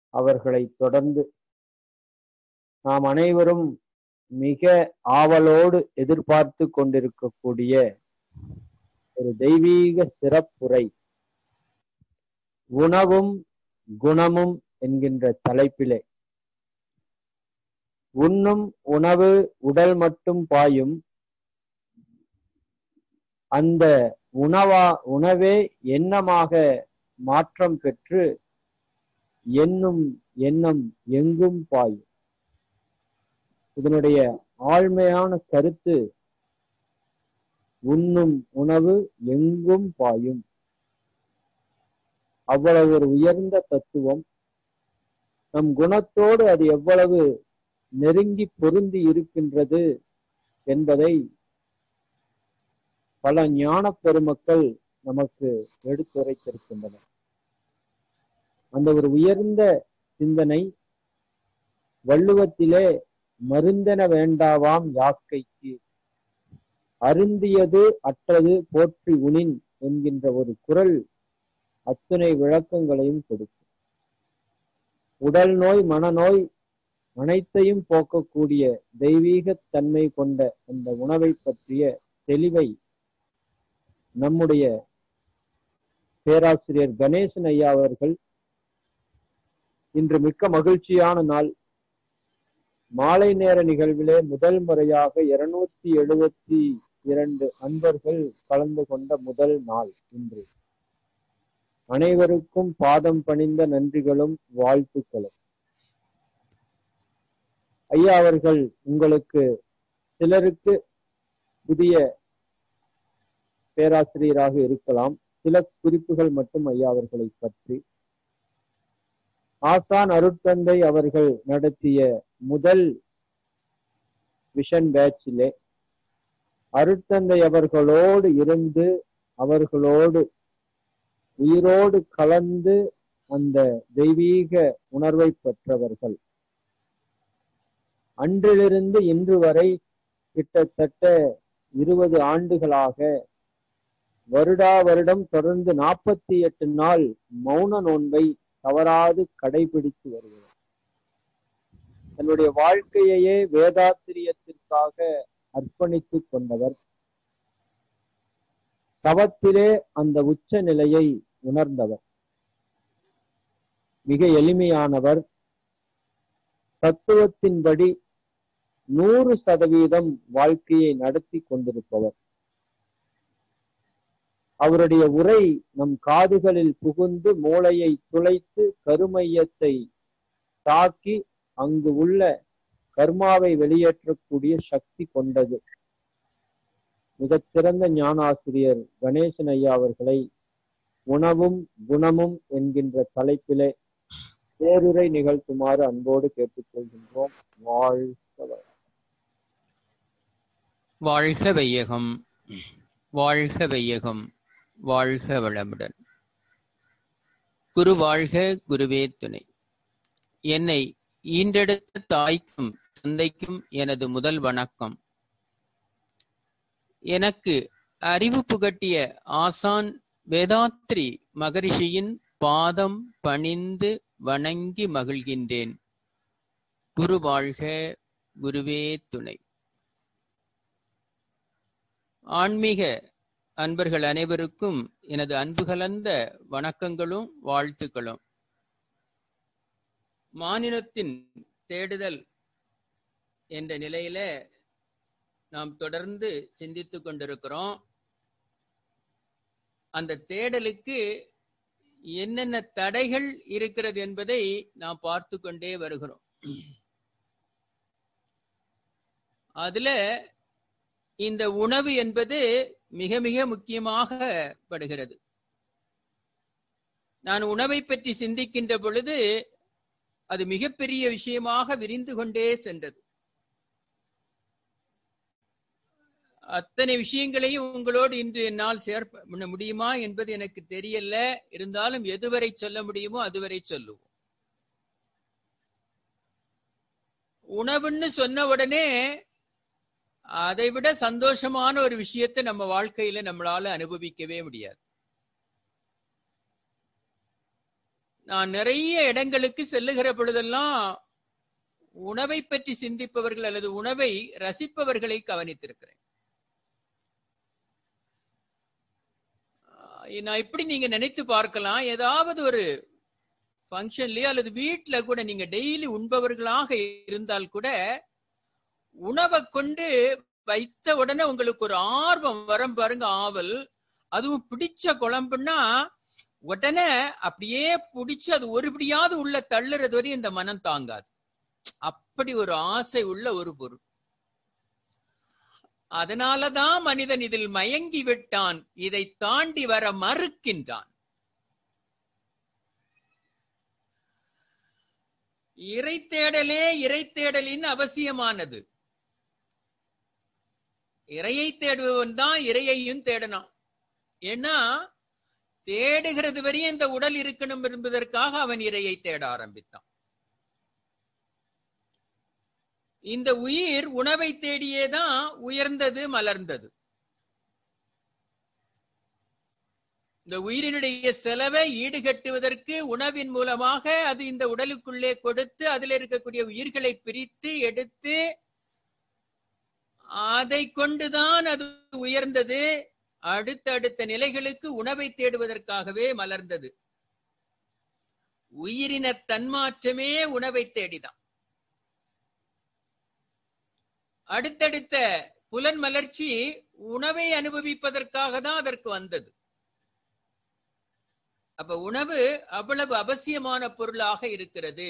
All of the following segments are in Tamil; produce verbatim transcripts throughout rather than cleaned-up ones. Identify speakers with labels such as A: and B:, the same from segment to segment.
A: அவர்களை தொடர்ந்து நாம் அனைவரும் மிக ஆவலோடு எதிர்பார்த்து கொண்டிருக்கக்கூடிய ஒரு தெய்வீக சிறப்புரை, உணவும் குணமும் என்கின்ற தலைப்பிலே, உண்ணும் உணவு உடல் மட்டும் பாயும், அந்த உணவா உணவே எண்ணமாக மாற்றம் பெற்று எண்ணும் எண்ணம் எங்கும் பாயும். இதனுடைய ஆழ்மையான கருத்து, உண்ணும் உணவு எங்கும் பாயும். அவ்வளவு ஒரு உயர்ந்த தத்துவம். நம் குணத்தோடு அது எவ்வளவு நெருங்கி பொருந்தி இருக்கின்றது என்பதை பல ஞான பெருமக்கள் நமக்கு எடுத்துரைத்திருக்கின்றனர். அந்த ஒரு உயர்ந்த சிந்தனை வள்ளுவத்திலே மருந்தென வேண்டாவாம் யாக்கைக்கு, அருந்தியது அற்றது போற்றி உணின் என்கின்ற ஒரு குறள் அத்தனை விளக்கங்களையும் கொடுக்கும். உடல் நோய் மனநோய் அனைத்தையும் போக்கக்கூடிய தெய்வீக தன்மை கொண்ட அந்த உணவை பற்றிய தெளிவை நம்முடைய பேராசிரியர் கணேசன் ஐயா அவர்கள் இன்று மிக்க மகிழ்ச்சியான நாள், மாலை நேர நிகழ்விலே முதல் முறையாக இருநூத்தி எழுபத்தி இரண்டு அன்பர்கள் கலந்து கொண்ட முதல் நாள் இன்று. அனைவருக்கும் பாதம் பணிந்த நன்றிகளும் வாழ்த்துக்களும். ஐயா அவர்கள் உங்களுக்கு சிலருக்கு புதிய பேராசிரியராக இருக்கலாம். சில குறிப்புகள் மட்டும் ஐயா அவர்களை பற்றி. ஆசான் அருட்தந்தை அவர்கள் நடத்திய முதல் விஷன் பேட்சிலே அருட்தந்தை அவர்களோடு இருந்து அவர்களோடு உயிரோடு கலந்து அந்த தெய்வீக உணர்வை பெற்றவர்கள். அன்றிலிருந்து இன்று வரை கிட்டத்தட்ட இருபது ஆண்டுகளாக வருடா வருடம் தொடர்ந்து நாற்பத்தி எட்டு நாள் மௌன நோன்பை தவறாது கடைபிடித்து வருகிறார். தன்னுடைய வாழ்க்கையையே வேதாத்திரியத்திற்காக அர்ப்பணித்துக் கொண்டவர். தவத்திலே அந்த உச்ச நிலையை உணர்ந்தவர். மிக எளிமையானவர். தத்துவத்தின்படி நூறு சதவீதம் வாழ்க்கையை நடத்தி கொண்டிருப்பவர். அவருடைய உரை நம் காதுகளில் புகுந்து மூளையை துளைத்து கருமையத்தை தாக்கி அங்கு உள்ள கர்மாவை வெளியேற்றக்கூடிய சக்தி கொண்டது. மிகச்சிறந்த ஞானாசிரியர் கணேசன் ஐயா அவர்களை உணவும் குணமும் என்கின்ற தலைப்பிலே பேருரை நிகழ்த்துமாறு அன்போடு கேட்டுக்கொள்கின்றோம். வாழ்க
B: வாழ்க வையகம், வாழ்க வையகம், வாழ்க வளமுடன். குரு வாழ்க, குருவே துணை. என்னை ஈன்றெடுத்த தாய்க்கும் தந்தைக்கும் எனது முதல் வணக்கம். எனக்கு அறிவு புகட்டிய ஆசான் வேதாத்ரி மகரிஷியின் பாதம் பணிந்து வணங்கி மகிழ்கின்றேன். குரு வாழ்க, குருவே துணை. ஆன்மீக அன்பர்கள் அனைவருக்கும் எனது அன்பு கலந்த வணக்கங்களும் வாழ்த்துக்களும். மானினத்தின் தேடுதல் என்ற நிலையில நாம் தொடர்ந்து சிந்தித்துக் கொண்டிருக்கிறோம். அந்த தேடலுக்கு என்னென்ன தடைகள் இருக்கிறது என்பதை நாம் பார்த்து கொண்டே வருகிறோம். அதுல இந்த உணவு என்பது மிக மிக முக்கியமாக படுகிறது. நான் உணவை பற்றி சிந்திக்கின்ற பொழுது அது மிகப்பெரிய விஷயமாக விரிந்து கொண்டே சென்றது. அத்தனை விஷயங்களையும் உங்களோடு இன்று என்னால் சேர்க்க முடியுமா என்பது எனக்கு தெரியல. இருந்தாலும் எதுவரை சொல்ல முடியுமோ அதுவரை சொல்லுவோம். உணவுன்னு சொன்ன உடனே அதை விட சந்தோஷமான ஒரு விஷயத்தை நம்ம வாழ்க்கையில நம்மளால அனுபவிக்கவே முடியாது. நான் நிறைய இடங்களுக்கு செல்லுகிற பொழுதெல்லாம் உணவை பற்றி சிந்திப்பவர்கள் அல்லது உணவை ரசிப்பவர்களை கவனித்திருக்கிறேன். நான் இப்படி நீங்க நினைத்து பார்க்கலாம், ஏதாவது ஒரு ஃபங்க்ஷன்லயோ அல்லது வீட்டுல கூட நீங்க டெய்லி உண்பவர்களாக இருந்தால் கூட உணவை கொண்டு வைத்த உடனே உங்களுக்கு ஒரு ஆர்வம் வரும் பாருங்க, ஆவல். அதுவும் பிடிச்ச குழம்புன்னா உடனே அப்படியே பிடிச்சு அது ஒருபடியாவது உள்ள தள்ளுறது வரையும் இந்த மனம் தாங்காது. அப்படி ஒரு ஆசை உள்ள ஒரு பொருள். அதனாலதான் மனிதன் இதில் மயங்கி விட்டான், இதை தாண்டி வர மறுக்கின்றான். இறை தேடலே இறை தேடலின் அவசியமானது. இறையை தேடுபவன் தான் இறையையும் தேடணும். ஏன்னா தேடுகிறது வரையும் இந்த உடல் இருக்கணும் என்பதற்காக அவன் இறையை தேட ஆரம்பித்தான். இந்த உயிர் உணவை தேடியேதான் உயர்ந்தது, மலர்ந்தது. இந்த உயிரினுடைய செலவை ஈடுகட்டுவதற்கு உணவின் மூலமாக அது இந்த உடலுக்குள்ளே கொடுத்து அதில் இருக்கக்கூடிய உயிர்களை பிரித்து எடுத்து அதை கொண்டுதான் அது உயர்ந்தது. அடுத்தடுத்த நிலைகளுக்கு உணவை தேடுவதற்காகவே மலர்ந்தது. உயிரின தன்மாற்றமே உணவை தேடிதான். அடுத்தடுத்த புலன் மலர்ச்சி உணவை அனுபவிப்பதற்காக தான் அதற்கு வந்தது. அப்ப உணவு அவ்வளவு அவசியமான பொருளாக இருக்கிறது.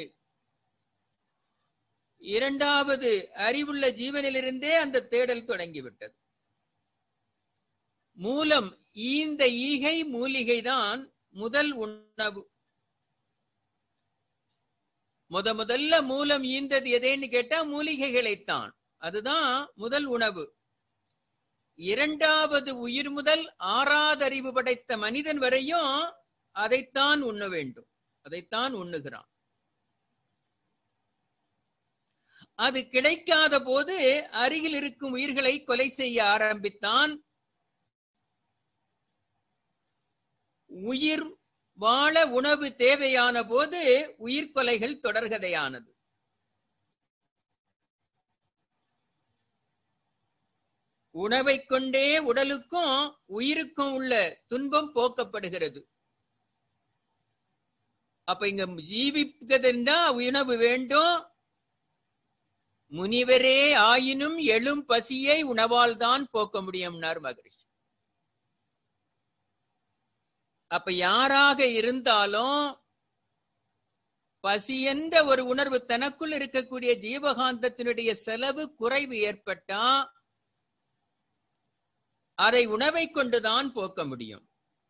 B: இரண்டாவது அறிவுள்ள ஜீவனிலிருந்தே அந்த தேடல் தொடங்கிவிட்டது. மூலம் ஈந்த ஈகை மூலிகை தான் முதல் உணவு. முத முதல்ல மூலம் ஈந்தது எதேன்னு கேட்டா மூலிகைகளைத்தான். அதுதான் முதல் உணவு. இரண்டாவது உயிர் முதல் ஆறாவது அறிவு படைத்த மனிதன் வரையும் அதைத்தான் உண்ண வேண்டும், அதைத்தான் உண்ணுகிறான். அது கிடைக்காத போது அருகில் இருக்கும் உயிர்களை கொலை செய்ய ஆரம்பித்தான். உயிர் வாழ உணவு தேவையான போது உயிர்கொலைகள் தொடர்கதையானது. உணவை கொண்டே உடலுக்கும் உயிருக்கும் உள்ள துன்பம் போக்கப்படுகிறது. அப்ப இங்க ஜீவிப்பதென்றா உணவு வேண்டும். முனிவரே ஆயினும் எழும் பசியை உணவால் தான் போக்க முடியும்னார் மகரிஷி. அப்ப யாராக இருந்தாலும் பசி என்ற ஒரு உணர்வு தனக்குள் இருக்கக்கூடிய ஜீவகாந்தத்தினுடைய செலவு குறைவு ஏற்பட்டா அதை உணவை கொண்டுதான் போக்க முடியும்.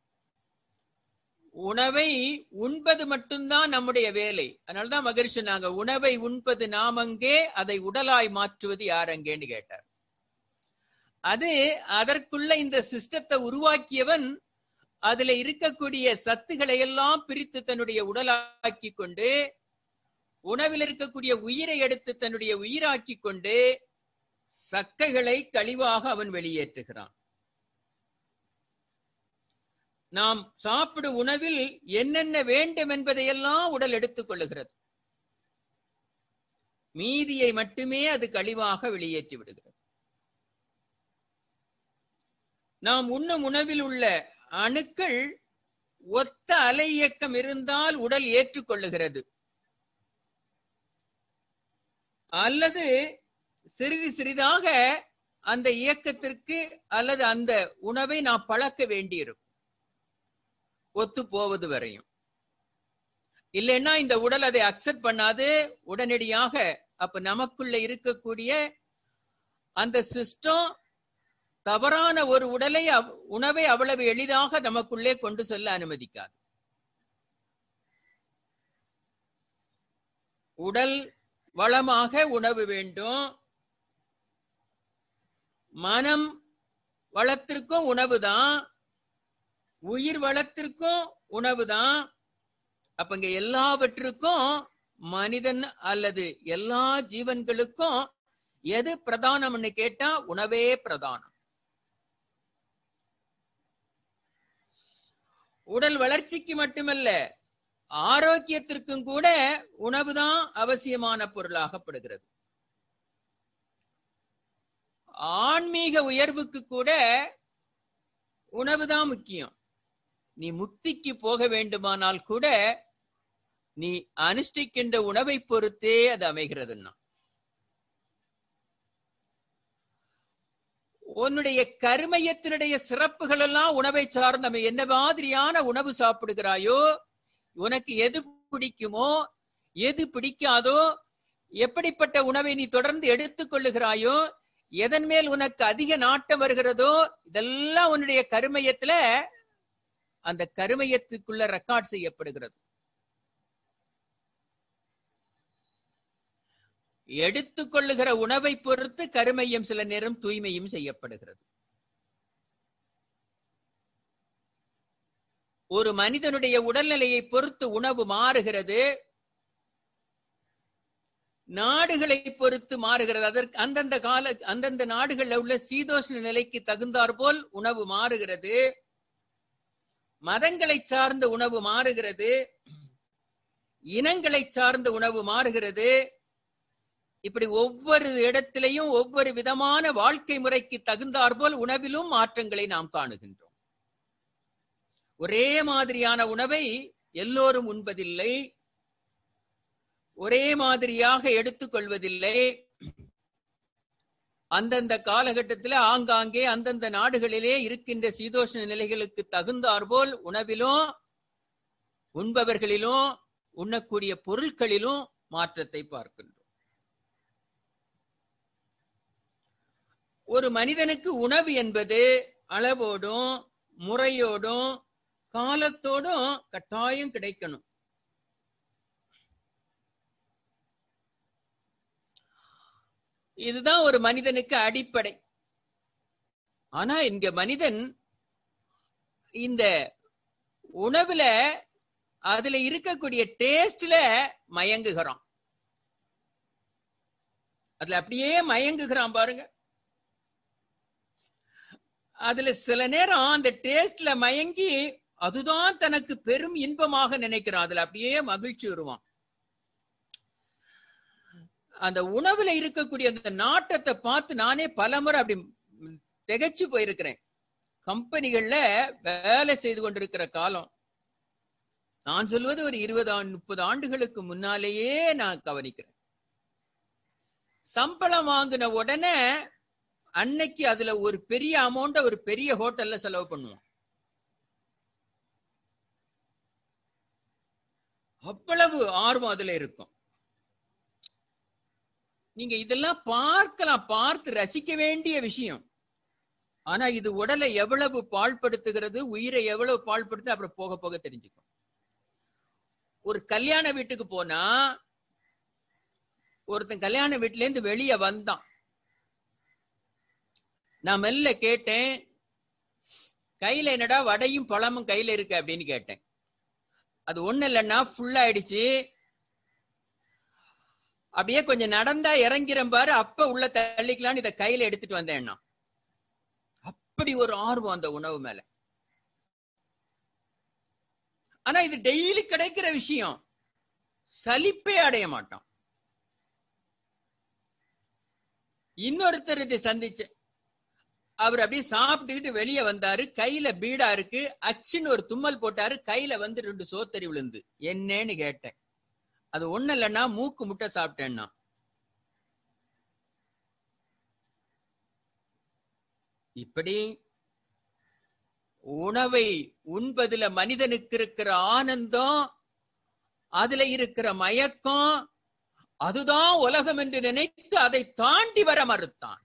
B: உணவை உண்பது மட்டும்தான் நம்முடைய வேலை. அதனால்தான் மகரிஷி நாங்க உணவை உண்பது நாமங்கே, அதை உடலாய் மாற்றுவது யாரங்கேன்னு கேட்டார். அது அதற்குள்ள இந்த சிஸ்டத்தை உருவாக்கியவன் அதுல இருக்கக்கூடிய சத்துக்களை எல்லாம் பிரித்து தன்னுடைய உடலாக்கி கொண்டு உணவில் இருக்கக்கூடிய உயிரை எடுத்து தன்னுடைய உயிராக்கி கொண்டு சக்கைகளை கழிவாக அவன் வெளியேற்றுகிறான். நாம் சாப்பிடும் உணவில் என்னென்ன வேண்டும் என்பதையெல்லாம் உடல் எடுத்துக் கொள்ளுகிறது. மீதியை மட்டுமே அது கழிவாக வெளியேற்றி விடுகிறது. நாம் உண்ணும் உணவில் உள்ள அணுக்கள் ஒத்த அலை இயக்கம் இருந்தால் உடல் ஏற்றுக்கொள்ளுகிறது. அல்லது சிறிது சிறிதாக அந்த இயக்கத்திற்கு அல்லது அந்த உணவை நாம் பழக்க வேண்டியிருக்கும், ஒத்து போவது வரையும். இல்லைன்னா இந்த உடல் அதை அக்செப்ட் பண்ணாது. உடனடியாக அப்ப நமக்குள்ள இருக்கக்கூடிய அந்த சிஸ்டம் தவறான ஒரு உடலை உணவை அவ்வளவு எளிதாக நமக்குள்ளே கொண்டு செல்ல அனுமதிக்காது. உடல் வளமாக உணவு வேண்டும். மனம் வளத்திற்கும் உணவுதான், உயிர் வளத்திற்கும் உணவுதான். அப்ப இங்க எல்லாவற்றுக்கும் மனிதன் அல்லது எல்லா ஜீவன்களுக்கும் எது பிரதானம்னு கேட்டா உணவே பிரதானம். உடல் வளர்ச்சிக்கு மட்டுமல்ல, ஆரோக்கியத்திற்கும் கூட உணவுதான் அவசியமான பொருளாகப்படுகிறது. ஆன்மீக உயர்வுக்கு கூட உணவுதான் முக்கியம். நீ முக்திக்கு போக வேண்டுமானால் கூட நீ அனுஷ்டிக்கின்ற உணவை பொறுத்தே அது அமைகிறதுன்னா. உன்னுடைய கருமையத்தினுடைய சிறப்புகள் எல்லாம் உணவை சார்ந்த என்ன மாதிரியான உணவு சாப்பிடுகிறாயோ, உனக்கு எது பிடிக்குமோ எது பிடிக்காதோ, எப்படிப்பட்ட உணவை நீ தொடர்ந்து எடுத்துக் கொள்ளுகிறாயோ, எதன் மேல் உனக்கு அதிக நாட்டம் வருகிறதோ, இதெல்லாம் உன்னுடைய கருமையத்துல அந்த கருமையத்துக்குள்ள ரெக்கார்ட் செய்யப்படுகிறது. எடுத்துக்கொள்ளுகிற உணவை பொறுத்து கருமையம் சில நேரம் தூய்மையும் செய்யப்படுகிறது. ஒரு மனிதனுடைய உடல்நிலையை பொறுத்து உணவு மாறுகிறது, நாடுகளை பொறுத்து மாறுகிறது. அதற்கு அந்தந்த கால அந்தந்த நாடுகள்ல உள்ள சீதோஷ்ண நிலைக்கு தகுந்தாற் போல் உணவு மாறுகிறது. மதங்களை சார்ந்த உணவு மாறுகிறது, இனங்களை சார்ந்த உணவு மாறுகிறது. இப்படி ஒவ்வொரு இடத்திலையும் ஒவ்வொரு விதமான வாழ்க்கை முறைக்கு தகுந்தாற் போல் உணவிலும் மாற்றங்களை நாம் காணுகின்றோம். ஒரே மாதிரியான உணவை எல்லோரும் உண்பதில்லை, ஒரே மாதிரியாக எடுத்துக்கொள்வதில்லை. அந்தந்த காலகட்டத்தில் ஆங்காங்கே அந்தந்த நாடுகளிலே இருக்கின்ற சீதோஷ்ண நிலைகளுக்கு தகுந்தாற்போல் உணவிலும் உண்பவர்களிலும் உண்ணக்கூடிய பொருட்களிலும் மாற்றத்தை பார்க்கின்றோம். ஒரு மனிதனுக்கு உணவு என்பது அளவோடும் முறையோடும் காலத்தோடும் கட்டாயம் கிடைக்கணும். இதுதான் ஒரு மனிதனுக்கு அடிப்படை. ஆனா இங்க மனிதன் இந்த உணவுல அதுல இருக்கக்கூடிய டேஸ்ட்ல மயங்குகிறான். அதுல அப்படியே மயங்குகிறான் பாருங்க. அதுல சில நேரம் அந்த டேஸ்ட்ல மயங்கி அதுதான் தனக்கு பெரும் இன்பமாக நினைக்கிறான். அதுல அப்படியே மகிழ்ச்சி வருவான். அந்த உணவுல இருக்கக்கூடிய அந்த நாட்டத்தை பார்த்து நானே பலமுறை அப்படி திகைச்சு போயிருக்கிறேன். கம்பெனிகள்ல வேலை செய்து கொண்டிருக்கிற காலம், நான் சொல்வது ஒரு இருபது முப்பது ஆண்டுகளுக்கு முன்னாலேயே நான் கவனிக்கிறேன். சம்பளம் வாங்கின உடனே அன்னைக்கு அதுல ஒரு பெரிய அமௌண்ட ஒரு பெரிய ஹோட்டல்ல செலவு பண்ணுவோம். அவ்வளவு ஆர்வம் அதுல இருக்கும். நீங்க இதெல்லாம் பார்க்கலாம், பார்த்து ரசிக்க வேண்டிய விஷயம். ஆனா இது உடலை எவ்வளவு பாழ்படுத்துகிறது, உயிரை எவ்வளவு பாழ்படுத்து அப்புறம் போக போக தெரிஞ்சுக்கும். ஒரு கல்யாண வீட்டுக்கு போனா ஒருத்தன் கல்யாண வீட்டுல இருந்து வெளியே வந்தான். நான் மெல்ல கேட்டேன், கையில என்னடா வடையும் பழமும் கையில இருக்கு அப்படின்னு கேட்டேன். அது ஒண்ணு இல்லைன்னா ஃபுல்லா ஆயிடுச்சு. அப்படியே கொஞ்சம் நடந்தா இறங்கிறேன் பாரு, அப்ப உள்ள தள்ளிக்கலான்னு இதை கையில எடுத்துட்டு வந்தேன்னா. அப்படி ஒரு ஆர்வம் அந்த உணவு மேல. ஆனா இது டெய்லி கிடைக்கிற விஷயம், சலிப்பே அடைய மாட்டான். இன்னொருத்தர் சந்திச்ச, அவர் அப்படியே சாப்பிட்டுக்கிட்டு வெளியே வந்தாரு, கையில பீடா இருக்கு, அச்சுன்னு ஒரு தும்மல் போட்டாரு, கையில வந்து ரெண்டு சோத்தறி விழுந்து. என்னன்னு கேட்டேன். அது ஒண்ணு இல்லைன்னா மூக்கு முட்டை சாப்பிட்டேன்னா. இப்படி உணவை உண்பதுல மனிதனுக்கு இருக்கிற ஆனந்தம், அதுல இருக்கிற மயக்கம், அதுதான் உலகம் என்று நினைத்து அதை தாண்டி வர மறுத்தான்.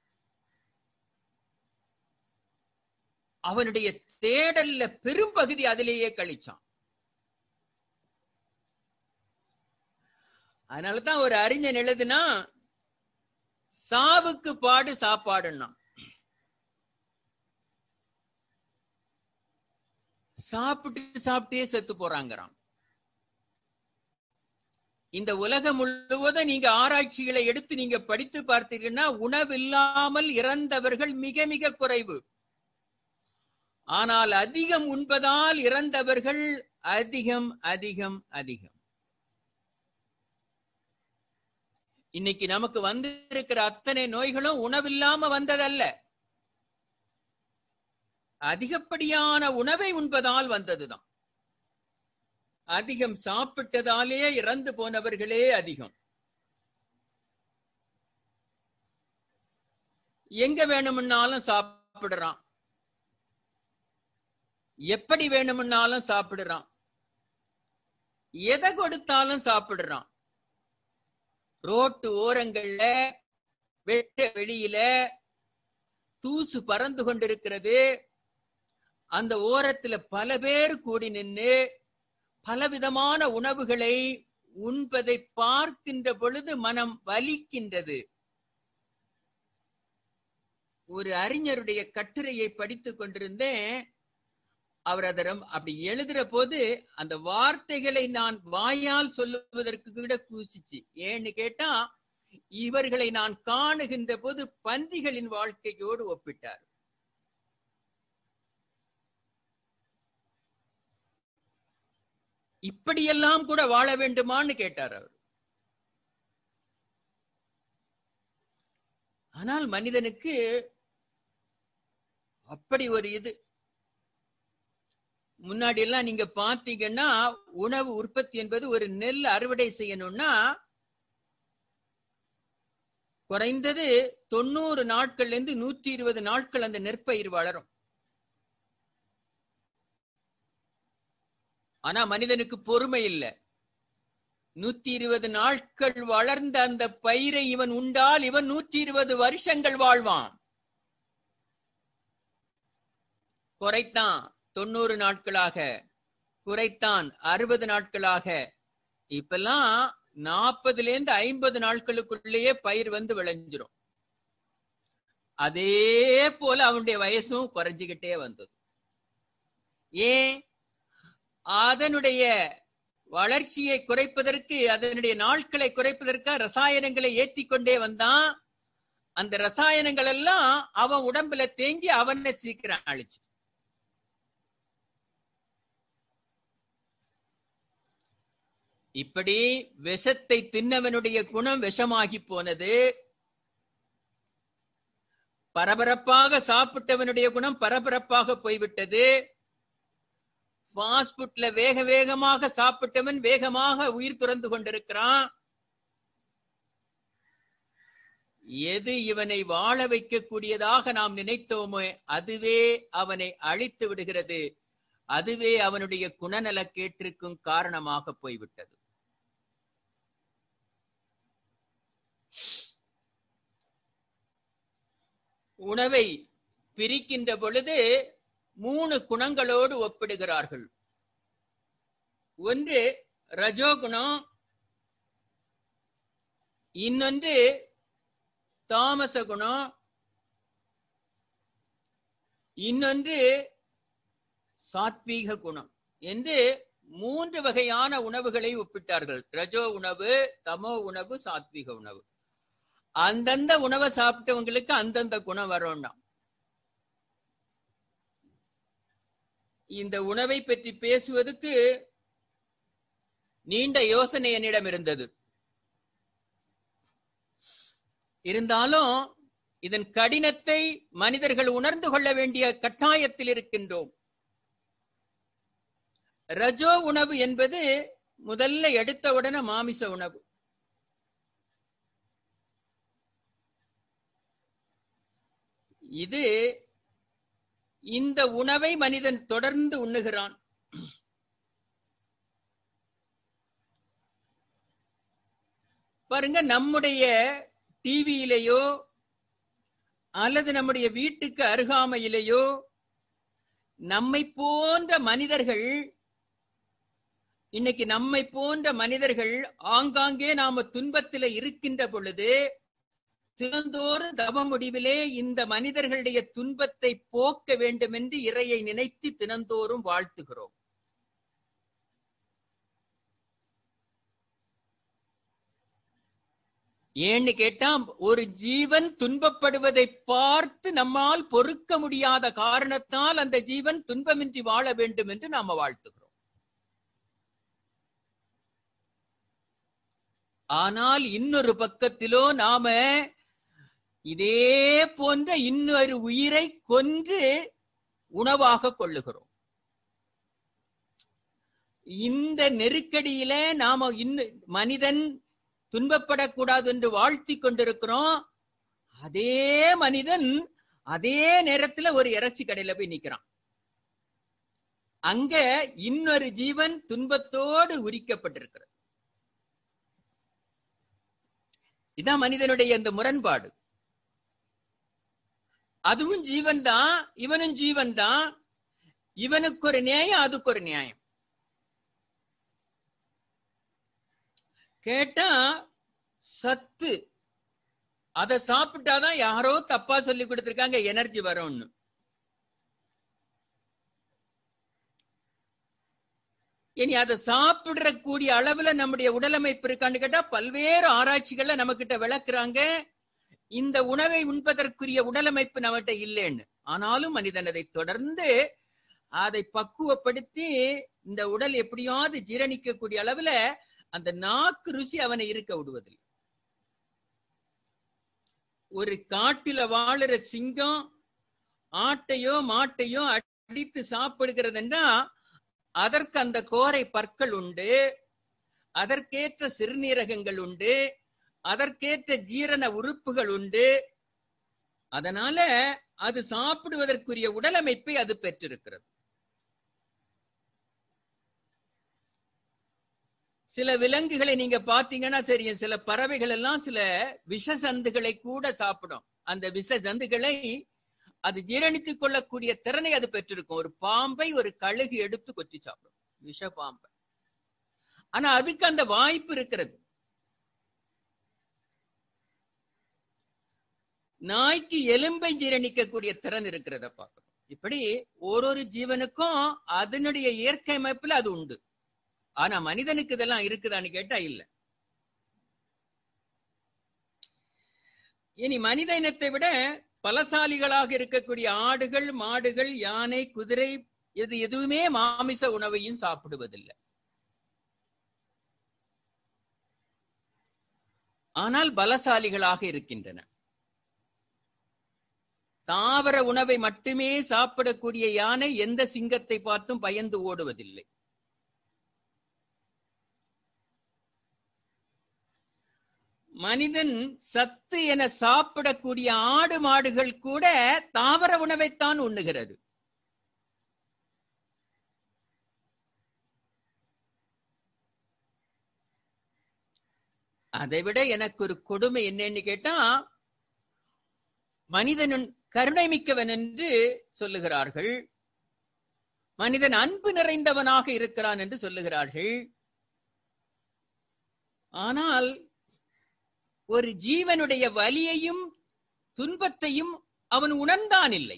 B: அவனுடைய தேடல்ல பெரும் பகுதி அதிலேயே கழிச்சான். அதனாலதான் ஒரு அறிஞன் எழுதுனா, சாவுக்கு பாடு சாப்பாடுன்னா. சாப்பிட்டு சாப்பிட்டே செத்து போறாங்கிறான். இந்த உலகம் முழுவதும் நீங்க ஆராய்ச்சிகளை எடுத்து நீங்க படித்து பார்த்தீங்கன்னா உணவில்லாமல் இறந்தவர்கள் மிக மிக குறைவு. ஆனால் அதிகம் உண்பதால் இறந்தவர்கள் அதிகம் அதிகம் அதிகம். இன்னைக்கு நமக்கு வந்து இருக்கிற அத்தனை நோய்களும் உணவில்லாம வந்ததல்ல, அதிகப்படியான உணவை உண்பதால் வந்ததுதான். அதிகம் சாப்பிட்டதாலே இறந்து போனவர்களே அதிகம். எங்க வேணும்னாலும் சாப்பிடுறான், எப்படி வேணும்னாலும் சாப்பிடுறான், எதை கொடுத்தாலும் சாப்பிடுறான். ரோட்டு ஓரங்கள்ல வெட்ட வெளியில தூசு பறந்து கொண்டிருக்கிறது. அந்த ஓரத்துல பல பேர் கூடி நின்று பலவிதமான உணவுகளை உண்பதை பார்க்கின்ற பொழுது மனம் வலிக்கின்றது. ஒரு அறிஞருடைய கட்டுரையை படித்துக் கொண்டிருந்தேன். அவர் அதரம் அப்படி எழுதுற போது அந்த வார்த்தைகளை நான் வாயால் சொல்லுவதற்கு கூட கூசிச்சு. ஏன்னு கேட்டா, இவர்களை நான் காணுகின்ற போது பன்றிகளின் வாழ்க்கையோடு ஒப்பிட்டார். இப்படியெல்லாம் கூட வாழ வேண்டுமான்னு கேட்டார் அவர். ஆனால் மனிதனுக்கு அப்படி ஒரு இது. முன்னாடி எல்லாம் நீங்க பாத்தீங்கன்னா, உணவு உற்பத்தி என்பது ஒரு நெல் அறுவடை செய்யணும்னா குறைந்தது தொண்ணூறு நாட்கள்ல இருந்து நூற்றி இருபது நாட்கள் அந்த நெற்பயிர் வளரும். ஆனா மனிதனுக்கு பொறுமை இல்லை. நூத்தி இருபது நாட்கள் வளர்ந்த அந்த பயிரை இவன் உண்டால் இவன் நூற்றி இருபது வருஷங்கள் வாழ்வான். குறைத்தான் தொண்ணூறு நாட்களாக, குறைத்தான் அறுபது நாட்களாக. இப்பெல்லாம் நாற்பதுல இருந்து ஐம்பது நாட்களுக்குள்ளேயே பயிர் வந்து விளைஞ்சிரும். அதே போல அவனுடைய வயசும் குறைஞ்சுக்கிட்டே வந்தது. ஏன்? அதனுடைய வளர்ச்சியை குறைப்பதற்கு, அதனுடைய நாட்களை குறைப்பதற்காக ரசாயனங்களை ஏற்றி கொண்டே வந்தான். அந்த ரசாயனங்கள் எல்லாம் அவன் உடம்புல தேங்கி அவனை சீக்கிரம் அழிச்சு. இப்படி விஷத்தை தின்னவனுடைய குணம் விஷமாகி போனது. பரபரப்பாக சாப்பிட்டவனுடைய குணம் பரபரப்பாக போய்விட்டது. ஃபாஸ்ட் ஃபுட்ல வேக வேகமாக சாப்பிட்டவன் வேகமாக உயிர் துறந்து கொண்டிருக்கிறான். எது இவனை வாழ வைக்கக்கூடியதாக நாம் நினைத்தோமோ அதுவே அவனை அழித்து விடுகிறது. அதுவே அவனுடைய குணநலக்கேட்டிற்கும் காரணமாக போய்விட்டது. உணவை பிரிக்கின்ற பொழுது மூணு குணங்களோடு ஒப்பிடுகிறார்கள். ஒன்று ரஜோகுணம், இன்னொன்று தாமச குணம், இன்னொன்று சாத்வீக குணம் என்று மூன்று வகையான உணவுகளை ஒப்பிட்டார்கள். ரஜோ உணவு, தமோ உணவு, சாத்வீக உணவு. அந்தந்த உணவை சாப்பிட்டவங்களுக்கு அந்தந்த குணம் வரும்னா. இந்த உணவை பற்றி பேசுவதற்கு நீண்ட யோசனை என்னிடம் இருந்தது. இருந்தாலும் இதன் கடினத்தை மனிதர்கள் உணர்ந்து கொள்ள வேண்டிய கட்டாயத்தில் இருக்கின்றோம். ரஜோ உணவு என்பது முதல்ல எடுத்தவுடனே மாமிச உணவு. இது இந்த உணவை மனிதன் தொடர்ந்து உண்ணுகிறான். பாருங்க, நம்முடைய டிவியிலேயோ அல்லது நம்முடைய வீட்டுக்கு அருகாமையிலேயோ நம்மை போன்ற மனிதர்கள், இன்னைக்கு நம்மை போன்ற மனிதர்கள் ஆங்காங்கே நாம துன்பத்தில இருக்கின்ற பொழுது தினந்தோறும் தவ முடிவிலே இந்த மனிதர்களுடைய துன்பத்தை போக்க வேண்டும் என்று இறையை நினைத்து தினந்தோறும் வாழ்த்துகிறோம். ஏன்னு கேட்டா, ஒரு ஜீவன் துன்பப்படுவதை பார்த்து நம்மால் பொறுக்க முடியாத காரணத்தால் அந்த ஜீவன் துன்பமின்றி வாழ வேண்டும் என்று நாம வாழ்த்துகிறோம். ஆனால் இன்னொரு பக்கத்திலோ நாம இதே போன்ற இன்னொரு உயிரை கொன்று உணவாக கொள்ளுகிறோம். இந்த நெருக்கடியில நாம இன்னும் மனிதன் துன்பப்படக்கூடாது என்று வாழ்த்தி கொண்டிருக்கிறோம். அதே மனிதன் அதே நேரத்துல ஒரு இறைச்சி கடையில போய் நிக்கிறான். அங்க இன்னொரு ஜீவன் துன்பத்தோடு உரிக்கப்பட்டிருக்கிறது. இதான் மனிதனுடைய இந்த முரண்பாடு. அதுவும் ஜீவன் தான், இவனும் ஜீவன் தான். இவனுக்கு ஒரு நியாயம், அதுக்கு ஒரு நியாயம். கேட்டா சத்து அதை சாப்பிட்டாதான் யாரோ தப்பா சொல்லி கொடுத்திருக்காங்க எனர்ஜி வரும்னு. இனி அதை சாப்பிடுற கூடிய அளவுல நம்முடைய உடலமைப்பு இருக்கான்னு கேட்டா பல்வேறு ஆராய்ச்சிகள்ல நம்ம கிட்ட விளக்குறாங்க. இந்த உணவை உண்பதற்குரிய உடலமைப்பு நம்மகிட்ட இல்லைன்னு. ஆனாலும் மனிதன் அதை தொடர்ந்து அதை பக்குவப்படுத்தி இந்த உடல் எப்படியாவது ஜீரணிக்கக்கூடிய அளவுல அந்த நாக்கு ருசி அவனை இருக்க விடுவதில்லை. ஒரு காட்டில வாழுற சிங்கம் ஆட்டையோ மாட்டையோ அடித்து சாப்பிடுகிறதுன்னா அதற்கு அந்த கோரை பற்கள் உண்டு, அதற்கேற்ற சிறுநீரகங்கள் உண்டு, அதற்கேற்ற ஜீரண உறுப்புகள் உண்டு. அதனால அது சாப்பிடுவதற்குரிய உடலமைப்பை அது பெற்றிருக்கிறது. சில விலங்குகளை நீங்க பாத்தீங்கன்னா சரி, சில பறவைகள் எல்லாம் சில விஷ ஜந்துகளை கூட சாப்பிடும். அந்த விஷ ஜந்துகளை அது ஜீரணித்துக் கொள்ளக்கூடிய திறனை அது பெற்றிருக்கும். ஒரு பாம்பை ஒரு கழுகு எடுத்து கொத்தி சாப்பிடும், விஷ பாம்பை. ஆனா அதுக்கு அந்த வாய்ப்பு இருக்கிறது. நாய்க்கு எலும்பை ஜீரணிக்கக்கூடிய திறன் இருக்கிறத பார்க்கணும். இப்படி ஒரு ஜீவனுக்கும் அதனுடைய இயற்கை அமைப்புல அது உண்டு. ஆனா மனிதனுக்கு இதெல்லாம் இருக்குதான்னு கேட்டா இல்ல. இனி மனித இனத்தை விட பலசாலிகளாக இருக்கக்கூடிய ஆடுகள், மாடுகள், யானை, குதிரை இது எதுவுமே மாமிச உணவையும் சாப்பிடுவதில்லை. ஆனால் பலசாலிகளாக இருக்கின்றன. தாவர உணவை மட்டுமே சாப்பிடக்கூடிய யானை எந்த சிங்கத்தை பார்த்தும் பயந்து ஓடுவதில்லை. மனிதன் சத்து என சாப்பிடக்கூடிய ஆடு மாடுகள் கூட தாவர உணவைத்தான் உண்ணுகிறது. அதைவிட எனக்கு ஒரு கொடுமை என்னன்னு கேட்டா, மனிதன் கருணை மிக்கவன் என்று சொல்லுகிறார்கள், மனிதன் அன்பு நிறைந்தவனாக இருக்கிறான் என்று சொல்லுகிறார்கள். ஆனால் ஒரு ஜீவனுடைய வலியையும் துன்பத்தையும் அவன் உணர்ந்தான் இல்லை.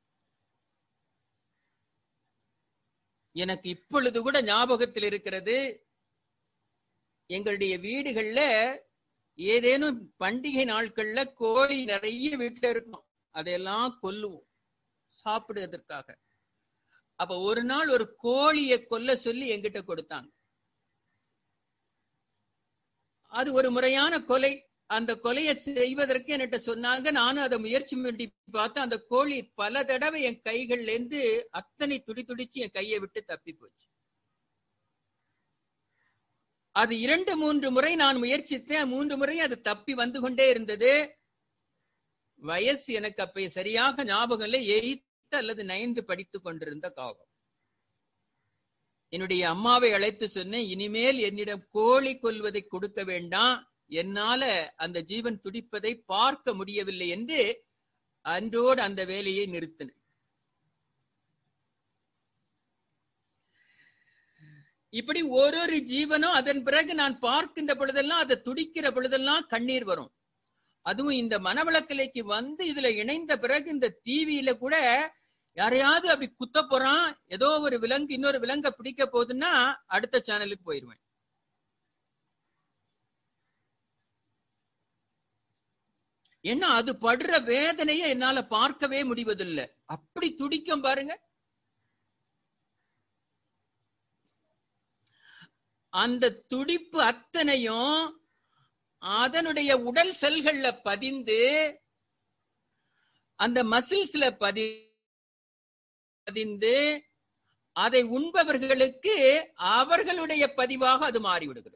B: எனக்கு இப்பொழுது கூட ஞாபகத்தில் இருக்கிறது, எங்களுடைய வீடுகள்ல ஏதேனும் பண்டிகை நாட்கள்ல கோழி நிறைய வீட்டுல இருக்கும், அதையெல்லாம் கொல்லுவோம் சாப்பிடுவதற்காக. அப்ப ஒரு நாள் ஒரு கோழியை கொல்ல சொல்லி எங்கிட்ட கொடுத்தாங்க. அது ஒரு முறையான கொலை. அந்த கொலையை செய்வதற்கு என்கிட்ட சொன்னாங்க. நானும் அதை முயற்சி பண்ணி பார்த்தேன். அந்த கோழி பல தடவை என் கைகள்ல இருந்து அத்தனை துடி துடிச்சு என் கையை விட்டு தப்பி போச்சு. அது இரண்டு மூன்று முறை நான் முயற்சித்தேன். மூன்று முறை அது தப்பி வந்து கொண்டே இருந்தது. வயசு எனக்கு அப்ப சரியாக ஞாபகம் இல்லை, எயித்து அல்லது நைன்த் படித்து கொண்டிருந்த காலம். என்னுடைய அம்மாவை அழைத்து சொன்னேன், இனிமேல் என்னிடம் கோழி கொல்வதை கொடுக்க வேண்டாம், என்னால அந்த ஜீவன் துடிப்பதை பார்க்க முடியவில்லை என்று அன்றோடு அந்த வேலையை நிறுத்தினேன். இப்படி ஒரு ஒரு ஜீவனும் அதன் பிறகு நான் பார்க்கின்ற பொழுதெல்லாம், அதை துடிக்கிற பொழுதெல்லாம் கண்ணீர் வரும். அதுவும் இந்த மனவளக்கலைக்கு வந்து இதுல இணைந்த பிறகு இந்த டிவியில கூட யாரையாவது அப்படி குத்த போறான், ஏதோ ஒரு விலங்கு இன்னொரு விலங்க பிடிக்க போகுதுன்னா அடுத்த சேனலுக்கு போயிருவேன். ஏன்னா அது படுற வேதனையை என்னால பார்க்கவே முடிவதில்லை. அப்படி துடிக்கும் பாருங்க. அந்த துடிப்பு அத்தனையும் அதனுடைய உடல் செல்கள்ல பதிந்து அந்த மசில்ஸ்ல பதி பதிந்து அதை உண்பவர்களுக்கு அவர்களுடைய பதிவாக அது மாறிவிடுகிறது.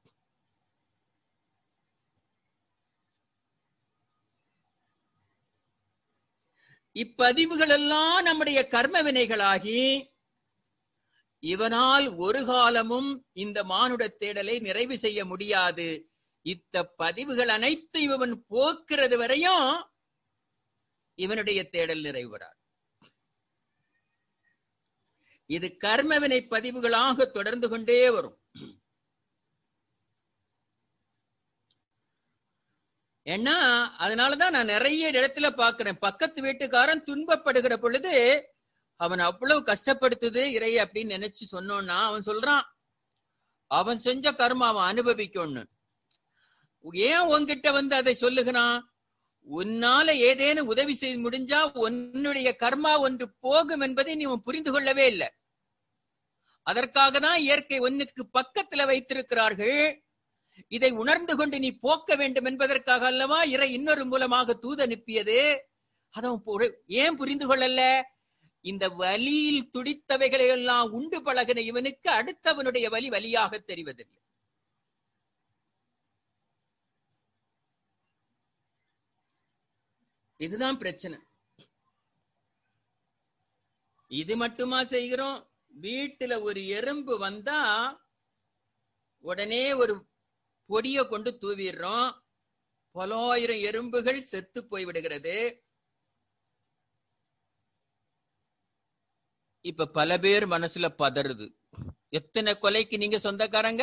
B: இப்பதிவுகள் எல்லாம் நம்முடைய கர்ம வினைகளாகி இவனால் ஒரு காலமும் இந்த மானுட தேடலை நிறைவு செய்ய முடியாது. இத்த பதிவுகள் அனைத்து இவன் போக்குறது வரையும் இவனுடைய தேடல் நிறைவு வராது. இது கர்மவினை பதிவுகளாக தொடர்ந்து கொண்டே வரும். ஏன்னா அதனாலதான் நான் நிறைய இடத்துல பாக்குறேன், பக்கத்து வீட்டுக்காரன் துன்பப்படுகிற பொழுது அவன் அவ்வளவு கஷ்டப்படுத்துது இறை அப்படின்னு நினைச்சு சொன்னோன்னா அவன் சொல்றான் அவன் செஞ்ச கர்ம அவன் அனுபவிக்கணும்னு. ஏன் உன்கிட்ட வந்து அதை சொல்லுகிறான்? உன்னால ஏதேனும் உதவி செய்ய முடிஞ்சா உன்னுடைய கர்மா ஒன்று போகும் என்பதை நீ புரிந்து கொள்ளவே இல்லை. அதற்காக தான் இயற்கை ஒன்னுக்கு பக்கத்துல வைத்திருக்கிறார்கள். இதை உணர்ந்து கொண்டு நீ போக்க வேண்டும் என்பதற்காக அல்லவா இறை இன்னொரு மூலமாக தூது அனுப்பியது. அதான் ஏன் புரிந்து கொள்ளல? இந்த வலியில் துடித்தவைகளை எல்லாம் உண்டு பழகின இவனுக்கு அடுத்தவனுடைய வலி வலியாக தெரிவதில்லை. இதுதான் பிரச்சனை. இது மட்டுமா செய்கிறோம்? வீட்டுல ஒரு எறும்பு வந்தா உடனே ஒரு பொடியை கொண்டு தூவிடுறோம். பலாயிரம் எறும்புகள் செத்து போய்விடுகிறது. இப்ப பல பேர் மனசுல பதறுது, எத்தனை கொலைக்கு நீங்க சொந்தக்காரங்க?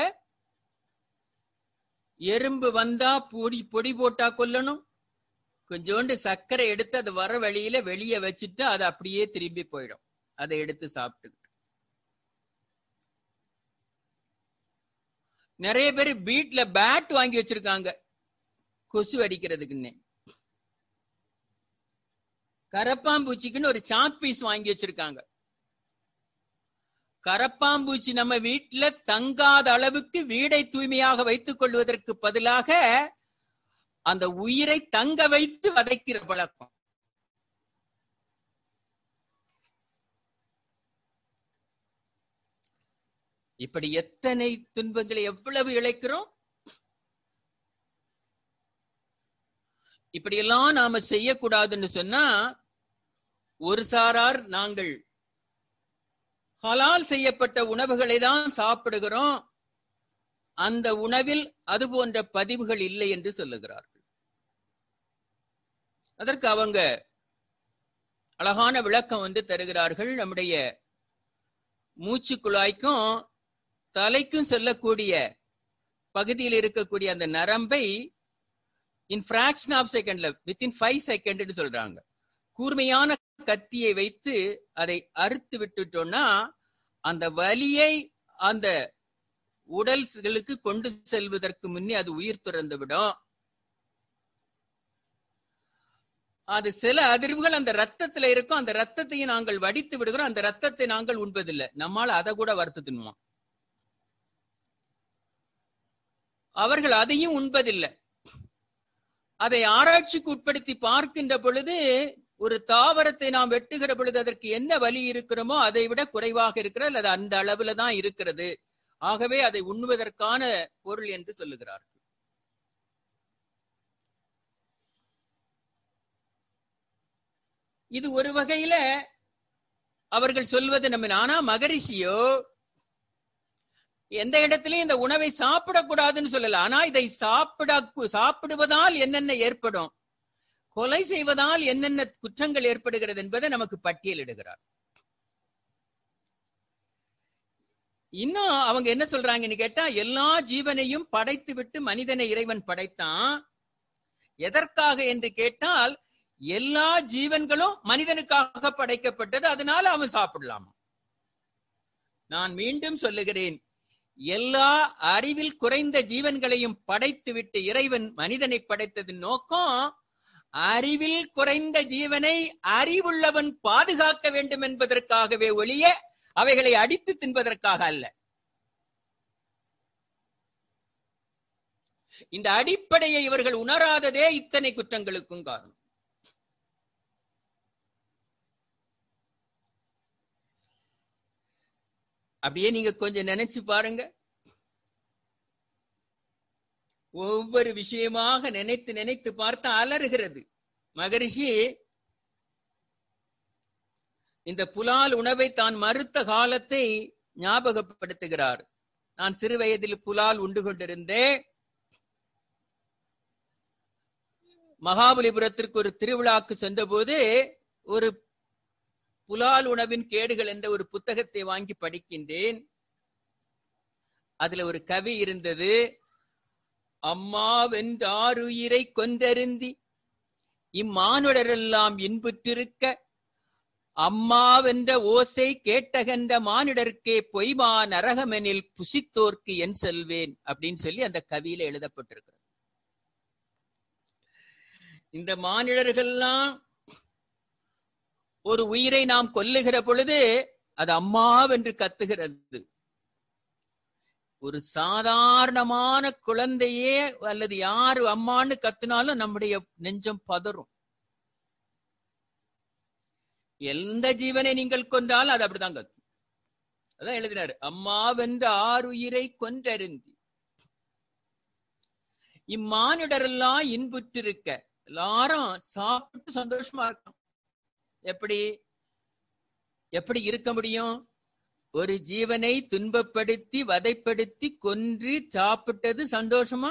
B: எறும்பு வந்தா பொடி பொடி போட்டா கொல்லணும். கொஞ்சோண்டு சர்க்கரை எடுத்து அது வர வழியில வெளியே வச்சுட்டு அது அப்படியே திரும்பி போயிடும். அதை எடுத்து சாப்பிட்டு நிறைய பேர் வீட்டுல பேட் வாங்கி வச்சிருக்காங்க கொசு அடிக்கிறதுக்குன்னு. கரப்பாம்பூச்சிக்குன்னு ஒரு சாக் பீஸ் வாங்கி வச்சிருக்காங்க. கரப்பாம்பூச்சி நம்ம வீட்டுல தங்காத அளவுக்கு வீடை தூய்மையாக வைத்துக் கொள்வதற்கு பதிலாக அந்த உயிரை தங்க வைத்து வதைக்கிற பழக்கம். இப்படி எத்தனை துன்பங்களை எவ்வளவு இழைக்கிறோம். இப்படியெல்லாம் நாம செய்யக்கூடாதுன்னு சொன்னா ஒரு சாரார் நாங்கள் ஹலால் செய்யப்பட்ட உணவுகளை தான் சாப்பிடுகிறோம், அந்த உணவில் அது போன்ற பதிவுகள் இல்லை என்று சொல்லுகிறார்கள். அதற்கு அவங்க அழகான விளக்கம் வந்து தருகிறார்கள். நம்முடைய மூச்சு குழாய்க்கும் தலைக்கும் செல்லக்கூடிய பகுதியில் இருக்கக்கூடிய அந்த நரம்பை இன் ஃபிராக்ஷன் ஆஃப் செகண்ட்ல வித்தின் ஃபைவ் செகண்ட் சொல்றாங்க. கூர்மையான கத்தியை வைத்து அதை அறுத்து விட்டுட்டோம்னா அந்த வலியை அந்த உடல்களுக்கு கொண்டு செல்வதற்கு முன்னே அது உயிர் துறந்து விடும். அது சில அதிர்வுகள் அந்த ரத்தத்துல இருக்கும். அந்த ரத்தத்தையும் நாங்கள் வடித்து விடுகிறோம். அந்த ரத்தத்தை நாங்கள் உண்பதில்லை. நம்மால் அதை கூட வறுத்து தின்னுவோம். அவர்கள் அதையும் உண்பதில்லை. அதை ஆராய்ச்சிக்கு உட்படுத்தி பார்க்கின்ற பொழுது ஒரு தாவரத்தை நாம் வெட்டுகிற பொழுது அதற்கு என்ன வலி இருக்கிறோமோ அதை விட குறைவாக இருக்கிறது, அது அந்த அளவுல தான் இருக்கிறது. ஆகவே அதை உண்ணுவதற்கான பொருள் என்று சொல்லுகிறார்கள். இது ஒரு வகையில அவர்கள் சொல்வது நம்ம. ஆனா மகரிஷியோ எந்த இடத்திலையும் இந்த உணவை சாப்பிடக்கூடாதுன்னு சொல்லல. ஆனா இதை சாப்பிட சாப்பிடுவதால் என்னென்ன ஏற்படும், கொலை செய்வதால் என்னென்ன குற்றங்கள் ஏற்படுகிறது என்பதை நமக்கு பட்டியலிடுகிறார். இன்னும் அவங்க என்ன சொல்றாங்கன்னு கேட்டா, எல்லா ஜீவனையும் படைத்து விட்டு மனிதனை இறைவன் படைத்தான். எதற்காக என்று கேட்டால் எல்லா ஜீவன்களும் மனிதனுக்காக படைக்கப்பட்டது, அதனால அவன் சாப்பிடலாமா. நான் மீண்டும் சொல்லுகிறேன், எல்லா அறிவில் குறைந்த ஜீவன்களையும் படைத்து விட்டு இறைவன் மனிதனை படைத்ததின் நோக்கம் அறிவில் குறைந்த ஜீவனை அறிவுள்ளவன் பாதுகாக்க வேண்டும் என்பதற்காகவே ஒழிய அவைகளை அடித்து தின்பதற்காக அல்ல. இந்த அடிப்படையை இவர்கள் உணராததே இத்தனை குற்றங்களுக்கும் காரணம். அப்படியே நீங்க கொஞ்சம் நினைச்சு பாருங்க. ஒவ்வொரு விஷயமாக நினைத்து நினைத்து பார்த்து அலறுகிறது. மகரிஷி இந்த புலால் உணவை தான் மறுத்த காலத்தை ஞாபகப்படுத்துகிறார். நான் சிறு வயதில் புலால் உண்டு கொண்டிருந்தேன். மகாபலிபுரத்திற்கு ஒரு திருவிழாக்கு சென்ற போது ஒரு புலால் உணவின் கேடுகள் என்ற ஒரு புத்தகத்தை வாங்கி படிக்கின்றேன். அதுல ஒரு கவி இருந்தது. அம்மாவென்றாருயிரை கொன்றருந்தி இம்மானுடரெல்லாம் இன்புற்றிருக்க அம்மாவென்ற ஓசை கேட்டகன்ற மானிடர்க்கே பொய்மா நரகமெனில் புசித்தோர்க்கு என் செல்வேன் அப்படின்னு சொல்லி அந்த கவியில எழுதப்பட்டிருக்கிறது. இந்த மானிடர்கள்லாம் ஒரு உயிரை நாம் கொல்லுகிற பொழுது அது அம்மாவென்று கத்துகிறது. ஒரு சாதாரணமான குழந்தையே அல்லது யாரு அம்மான்னு கத்துனாலும் நம்முடைய நெஞ்சம் பதறும். எந்த ஜீவனை நீங்கள் கொன்றாலும் அது அப்படிதான் கத்தும். அதான் எழுதினாரு, அம்மாவென்ற ஆறுயிரை கொன்றருந்தி இம்மானிடரெல்லாம் இன்புற்றிருக்க. எல்லாரும் சாப்பிட்டு சந்தோஷமா இருக்கணும். எப்படி எப்படி இருக்க முடியும்? ஒரு ஜீவனை துன்பப்படுத்தி வதைப்படுத்தி கொன்று சாப்பிட்டது சந்தோஷமா?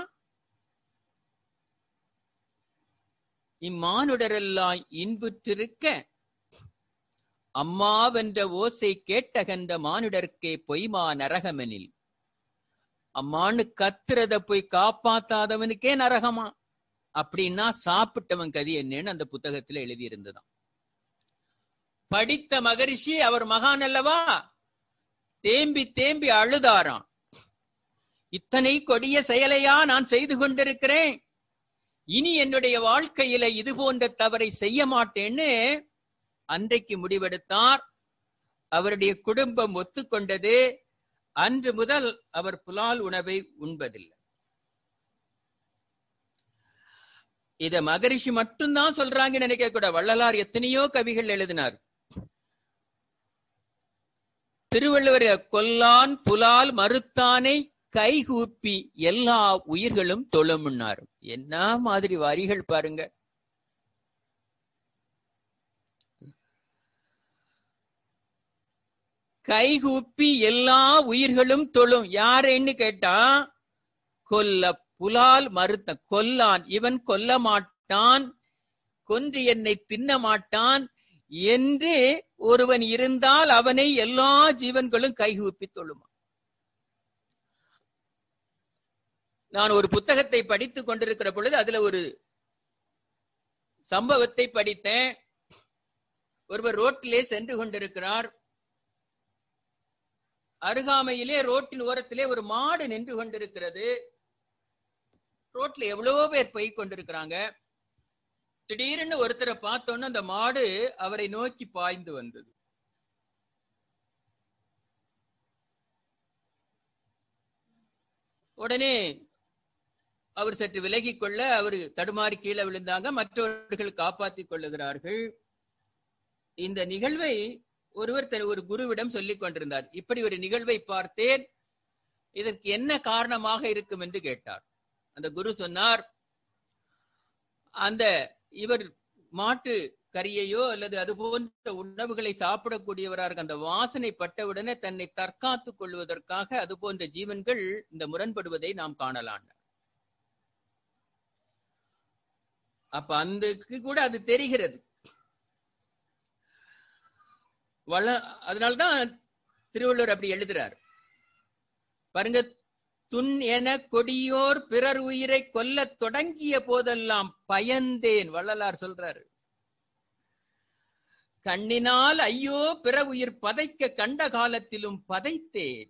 B: இம்மானுடரெல்லாம் இன்புற்றிருக்க அம்மாவென்ற ஓசை கேட்டகன்ற மானுடர்க்கே பொய்மா நரகமெனில். அம்மானு கத்துறத போய் காப்பாத்தாதவனுக்கே நரகமா? அப்படின்னா சாப்பிட்டவன் கதி என்னன்னு அந்த புத்தகத்துல எழுதியிருந்ததாம். படித்த மகரிஷி, அவர் மகான் அல்லவா, தேம்பி தேம்பி அழுதாராம். இத்தனை கொடிய செயலையா நான் செய்து கொண்டிருக்கிறேன், இனி என்னுடைய வாழ்க்கையில இது போன்ற தவறை செய்ய மாட்டேன்னு அன்றைக்கு முடிவெடுத்தார். அவருடைய குடும்பம் ஒத்துக்கொண்டது. அன்று முதல் அவர் புலால் உணவை உண்பதில்லை. இத மகரிஷி மட்டும்தான் சொல்றாங்கன்னு நினைக்க கூட. வள்ளலார் எத்தனையோ கவிகள் எழுதினார். திருவள்ளுவர் கொல்லான் புலால் மறுத்தானை கைகூப்பி எல்லா உயிர்களும் தொழுமுன்னார். என்ன மாதிரி வரிகள் பாருங்க. கைகூப்பி எல்லா உயிர்களும் தொழும். யாருன்னு கேட்டா, கொல்ல புலால் மறுத்த கொல்லான், இவன் கொல்ல மாட்டான், கொன்று என்னை தின்ன மாட்டான் என்று ஒருவன் இருந்தால் அவனை எல்லா ஜீவன்களும் கைகூப்பி தொழுமா. நான் ஒரு புத்தகத்தை படித்துக் கொண்டிருக்கிற பொழுது அதுல ஒரு சம்பவத்தை படித்தேன். ஒருவர் ரோட்டிலே சென்று கொண்டிருக்கிறார். அருகாமையிலே ரோட்டின் ஓரத்திலே ஒரு மாடு நின்று கொண்டிருக்கிறது. ரோட்ல எவ்வளவோ பேர் போய் கொண்டிருக்கிறாங்க. திடீர்னு ஒருத்தரை பார்த்தோன்னு அந்த மாடு அவரை நோக்கி பாய்ந்து வந்தது. உடனே அவர் சற்று விலகி கொள்ள அவர் தடுமாறி கீழே விழுந்தாங்க. மற்றவர்கள் காப்பாற்றிக் கொள்ளுகிறார்கள். இந்த நிகழ்வை ஒருவர் தன் ஒரு குருவிடம் சொல்லிக் கொண்டிருந்தார். இப்படி ஒரு நிகழ்வை பார்த்தேன், இதற்கு என்ன காரணமாக இருக்கும் என்று கேட்டார். அந்த குரு சொன்னார், அந்த இவர் மாட்டு கறியையோ அல்லது அது போன்ற உணவுகளை சாப்பிடக்கூடியவராக அந்த வாசனை பட்டவுடனே தன்னை தற்காத்துக் கொள்வதற்காக அது போன்ற ஜீவன்கள் இந்த முரண்படுவதை நாம் காணலாம். அப்ப அந்த கூட அது தெரிகிறது. வள அதனால்தான் திருவள்ளுவர் அப்படி எழுதுறார் பாருங்க. துன் என கொடியோர் பிறர் உயிரை கொல்ல தொடங்கிய போதெல்லாம் பயந்தேன். வள்ளலார் சொல்றாரு, கண்ணினால் ஐயோ பிற உயிர் பதைக்க கண்ட காலத்திலும் பதைத்தேன்.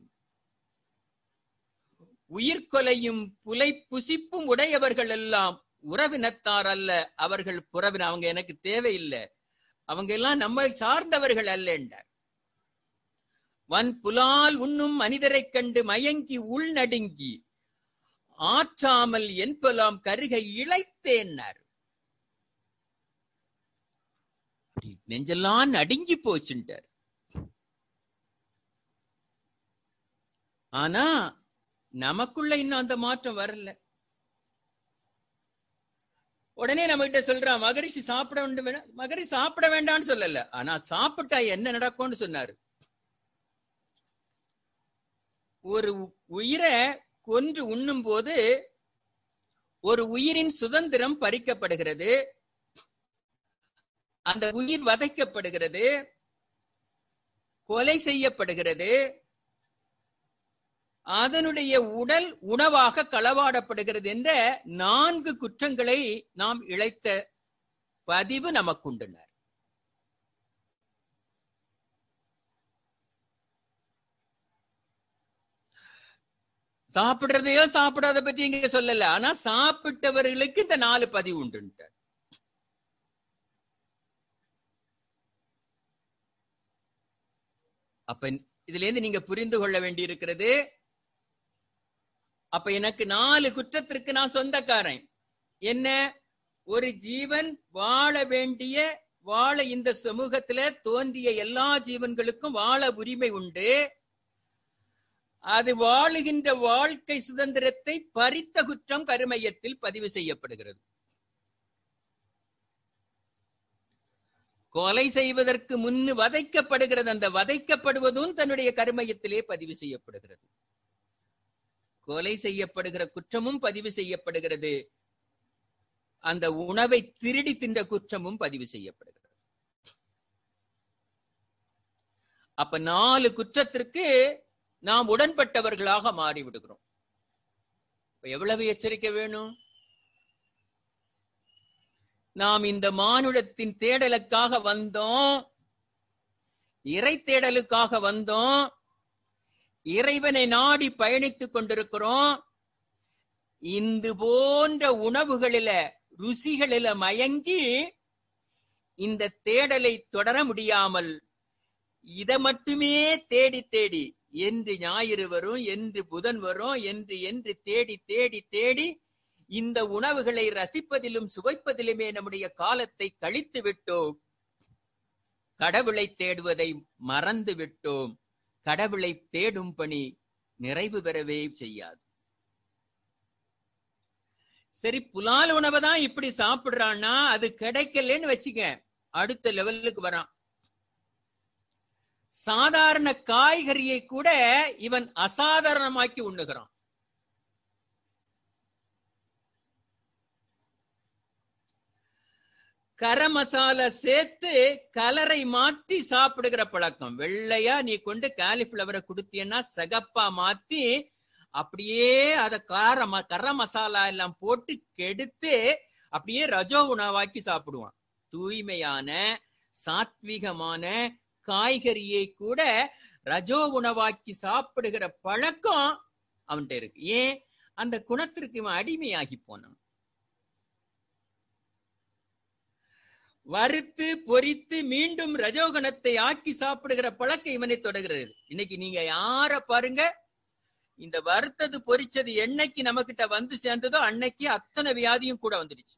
B: உயிர்கொலையும் புலை புசிப்பும் உடையவர்கள் எல்லாம் உறவினத்தார் அல்ல, அவர்கள் புறவின. அவங்க எனக்கு தேவையில்லை, அவங்க எல்லாம் நம்மை சார்ந்தவர்கள் அல்ல என்றார். வன் புலால் உண்ணும் மனிதரை கண்டு மயங்கி உள் நடுங்கி ஆற்றாமல் என்பலாம் கருகை இழைத்தேன்னார். நெஞ்செல்லாம் நடுங்கி போச்சுட்டார். ஆனா நமக்குள்ள இன்னும் அந்த மாற்றம் வரல. உடனே நம்ம கிட்ட சொல்றான், மகரிஷி சாப்பிட வேண்டும். மகரிஷி சாப்பிட வேண்டாம்னு சொல்லல, ஆனா சாப்பிட்டா என்ன நடக்கும்னு சொன்னாரு. ஒரு உயிரை கொன்று உண்ணும் போது ஒரு உயிரின் சுதந்திரம் பறிக்கப்படுகிறது, அந்த உயிர் வதைக்கப்படுகிறது, கொலை செய்யப்படுகிறது, அதனுடைய உடல் உணவாக களவாடப்படுகிறது என்ற நான்கு குற்றங்களை நாம் இழைத்த பதிவு நமக்குண்டனர். சாப்பிடுறதையோ சாப்பிடாத பற்றி இங்க சொல்லல, ஆனா சாப்பிட்டவர்களுக்கு இந்த நாலு பதிவு உண்டு. அப்ப இதுல இருந்து நீங்க புரிந்து கொள்ள வேண்டி இருக்கிறது, அப்ப எனக்கு நாலு குற்றத்திற்கு நான் சொந்தக்காரன். என்ன? ஒரு ஜீவன் வாழ வேண்டிய, வாழ இந்த சமூகத்துல தோன்றிய எல்லா ஜீவன்களுக்கும் வாழ உரிமை உண்டு. அது வாழுகின்ற வாழ்க்கை சுதந்திரத்தை பறித்த குற்றம் கருமையத்தில் பதிவு செய்யப்படுகிறது. கொலை செய்வதற்கு முன்னு வதைக்கப்படுகிறது, அந்த வதைக்கப்படுவதும் தன்னுடைய கருமையத்திலே பதிவு செய்யப்படுகிறது. கொலை செய்யப்படுகிற குற்றமும் பதிவு செய்யப்படுகிறது, அந்த உணவை திருடி தின்ற குற்றமும் பதிவு செய்யப்படுகிறது. அப்ப நாலு குற்றத்திற்கு நாம் உடன்பட்டவர்களாக மாறிவிடுகிறோம். எவ்வளவு எச்சரிக்கை வேணும்? நாம் இந்த மானுடத்தின் தேடலுக்காக வந்தோம், இறை தேடலுக்காக வந்தோம், இறைவனை நாடி பயணித்துக் கொண்டிருக்கிறோம். இந்து போன்ற உணவுகளில, ருசிகளில மயங்கி இந்த தேடலை தொடர முடியாமல் இதை மட்டுமே தேடி தேடி என்று ஞாயிறு வரும், என்று புதன் வரும், என்று என்று தேடி தேடி தேடி இந்த உணவுகளை ரசிப்பதிலும் சுவைப்பதிலுமே நம்முடைய காலத்தை கழித்து விட்டோம். கடவுளை தேடுவதை மறந்து விட்டோம். கடவுளை தேடும் பணி நிறைவு பெறவே செய்யாது. சரி, புலால் உணவை தான் இப்படி சாப்பிடுறான்னா அது கிடைக்கலன்னு வச்சுக்க, அடுத்த லெவலுக்கு வரான். சாதாரண காய்கறியை கூட இவன் அசாதாரணமாக்கி உண்ணுகிறான். கர மசாலா சேர்த்து கலரை மாற்றி சாப்பிடுகிற பழக்கம். வெள்ளையா நீ கொண்டு காலிஃபிளவரை கொடுத்தீன்னா சகப்பா மாத்தி அப்படியே அத கார கர மசாலா எல்லாம் போட்டு கெடுத்து அப்படியே ரஜோ உணவாக்கி சாப்பிடுவான். தூய்மையான சாத்விகமான காய்கறியை கூட ரஜோ உணவாக்கி சாப்பிடுகிற பழக்கம் அவன்கிட்ட இருக்கு. ஏன்? அந்த குணத்திற்கு இவன் அடிமையாகி போனான். வறுத்து பொரித்து மீண்டும் ரஜோகுணத்தை ஆக்கி சாப்பிடுகிற பழக்கம் இவனை தொடர்கிறது. இன்னைக்கு நீங்க யார பாருங்க, இந்த வறுத்தது பொரிச்சது என்னைக்கு நம்ம கிட்ட வந்து சேர்ந்ததோ அன்னைக்கு அத்தனை வியாதியும் கூட வந்துடுச்சு.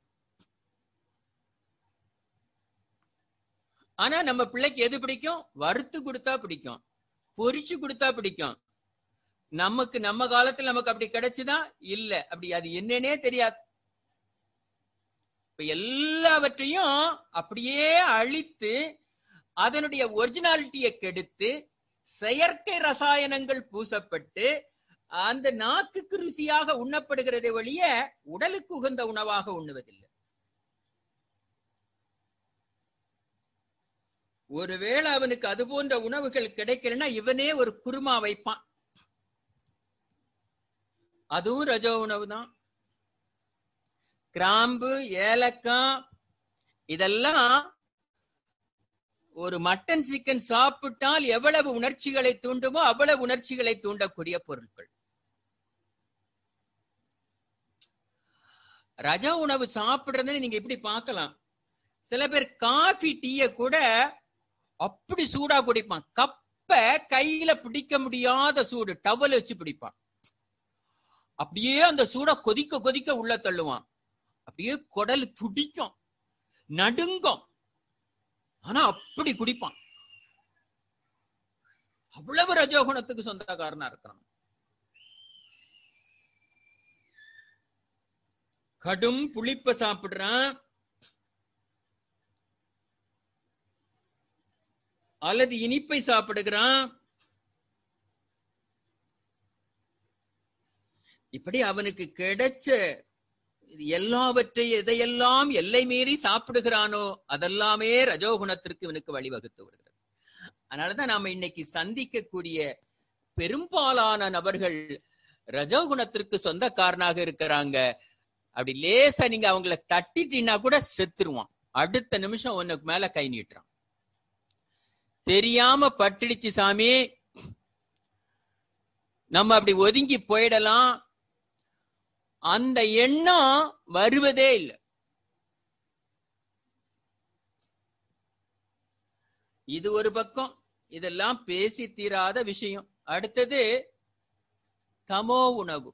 B: ஆனா நம்ம பிள்ளைக்கு எது பிடிக்கும்? வறுத்து கொடுத்தா பிடிக்கும், பொரிச்சு கொடுத்தா பிடிக்கும். நமக்கு நம்ம காலத்துல நமக்கு அப்படி கிடைச்சுதான் இல்ல, அப்படி அது என்னன்னே தெரியாது. இப்ப எல்லாவற்றையும் அப்படியே அழித்து அதனுடைய ஒரிஜினாலிட்டியை கெடுத்து செயற்கை ரசாயனங்கள் பூசப்பட்டு அந்த நாக்குக்கு ருசியாக உண்ணப்படுகிறதை ஒழிய உடலுக்கு உகந்த உணவாக உண்ணுவதில்லை. ஒருவேளை அவனுக்கு அது போன்ற உணவுகள் கிடைக்கலன்னா இவனே ஒரு குருமா வைப்பான், அதுவும் ரஜோ உணவு தான். கிராம்பு, ஏலக்காய் இதெல்லாம் ஒரு மட்டன் சிக்கன் சாப்பிட்டால் எவ்வளவு உணர்ச்சிகளை தூண்டுமோ அவ்வளவு உணர்ச்சிகளை தூண்டக்கூடிய பொருட்கள். ரஜ உணவு சாப்பிடுறதுன்னு நீங்க இப்படி பார்க்கலாம். சில பேர் காஃபி டீய கூட அப்படி சூடா குடிப்பான். கப்ப கையில பிடிக்க முடியாத சூடு, டவல் வச்சு பிடிப்பான். அப்படியே அந்த சூட கொதிக்க கொதிக்க உள்ள தள்ளுவான். அப்படியே குடல் துடிக்கும், நடுங்கும். ஆனா அப்படி குடிப்பான். அவ்வளவு ரஜோகுணத்துக்கு சொந்தக்காரனா இருக்கிறான். கடும் புளிப்ப சாப்பிடுறான், அல்லது இனிப்பை சாப்பிடுகிறான். இப்படி அவனுக்கு கிடைச்ச எல்லாவற்றையும் எதையெல்லாம் எல்லை மீறி சாப்பிடுகிறானோ அதெல்லாமே ரஜோகுணத்திற்கு இவனுக்கு வழிவகுத்து விடுகிறது. அதனாலதான் நாம இன்னைக்கு சந்திக்கக்கூடிய பெரும்பாலான நபர்கள் ரஜோகுணத்திற்கு சொந்தக்காரனாக இருக்கிறாங்க. அப்படி லேசா நீங்க அவங்கள தட்டிட்டீங்கன்னா கூட செத்துருவான். அடுத்த நிமிஷம் உனக்கு மேல கை நீட்டுறான். தெரியாம பட்டிடுச்சு சாமி, நம்ம அப்படி ஒதுங்கி போயிடலாம், அந்த எண்ணம் வருவதே இல்லை. இது ஒரு பக்கம், இதெல்லாம் பேசி தீராத விஷயம். அடுத்தது தமோ உணவு.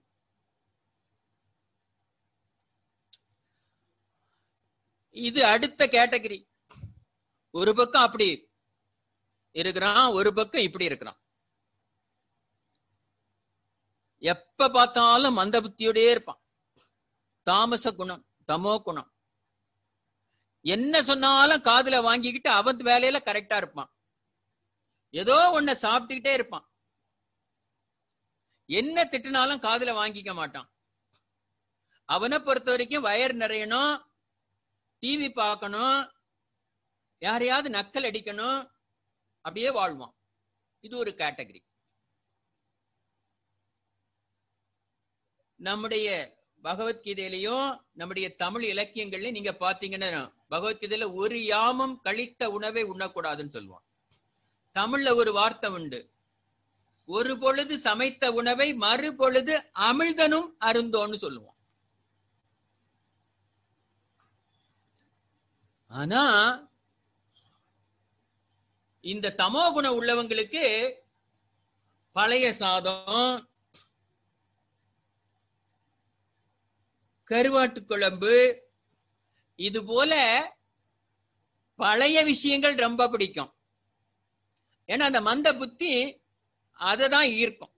B: இது அடுத்த கேட்டகரி. ஒரு பக்கம் அப்படி இருக்கிறான், ஒரு பக்கம் இப்படி இருக்கிறான். எப்ப பார்த்தாலும் மந்த புத்தியோடே இருப்பான். தாமச குணம், தமோ குணம். என்ன சொன்னாலும் காதுல வாங்கிக்கிட்டு அவன் வேலையில கரெக்டா இருப்பான். ஏதோ ஒன்ன சாப்பிட்டுக்கிட்டே இருப்பான். என்ன திட்டினாலும் காதுல வாங்கிக்க மாட்டான். அவனை பொறுத்த வரைக்கும் வயர் நிறையணும், டிவி பார்க்கணும், யாரையாவது நக்கல் அடிக்கணும், அப்படியே வாழ்வான். இது ஒரு கேட்டகரி. நம்முடைய பகவத்கீதையிலையும் நம்முடைய தமிழ் இலக்கியங்கள்லயும் நீங்க பாத்தீங்கன்னா பகவத்கீதையில ஒரு யாமம் கழித்த உணவை உண்ணக்கூடாதுன்னு சொல்லுவான். தமிழ்ல ஒரு வார்த்தை உண்டு, ஒரு பொழுது சமைத்த உணவை மறு பொழுது அமிழ்தனும் அருந்தோன்னு சொல்லுவான். ஆனா இந்த தமோ குணம் உள்ளவங்களுக்கு பழைய சாதம், கருவாட்டு குழம்பு, இது போல பழைய விஷயங்கள் ரொம்ப பிடிக்கும். ஏன்னா அந்த மந்த புத்தி அததான் ஈர்க்கும்.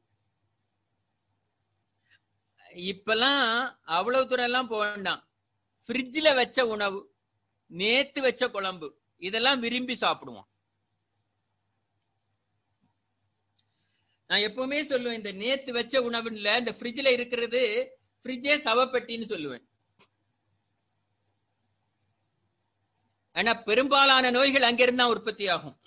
B: இப்பெல்லாம் அவ்வளவு தூரம் எல்லாம் போக வேண்டாம். ஃப்ரிட்ஜ்ல வச்ச உணவு, நேத்து வச்ச குழம்பு, இதெல்லாம் விரும்பி சாப்பிடுவோம். நான் எப்பவுமே சொல்லுவேன், இந்த நேத்து வச்ச உணவுல இந்த ஃப்ரிட்ஜ்ல இருக்கிறது ஃப்ரிட்ஜே சவப்பெட்டின்னு சொல்லுவேன். ஆனா பெரும்பாலான நோய்கள் அங்கிருந்து தான் உற்பத்தி ஆகும்.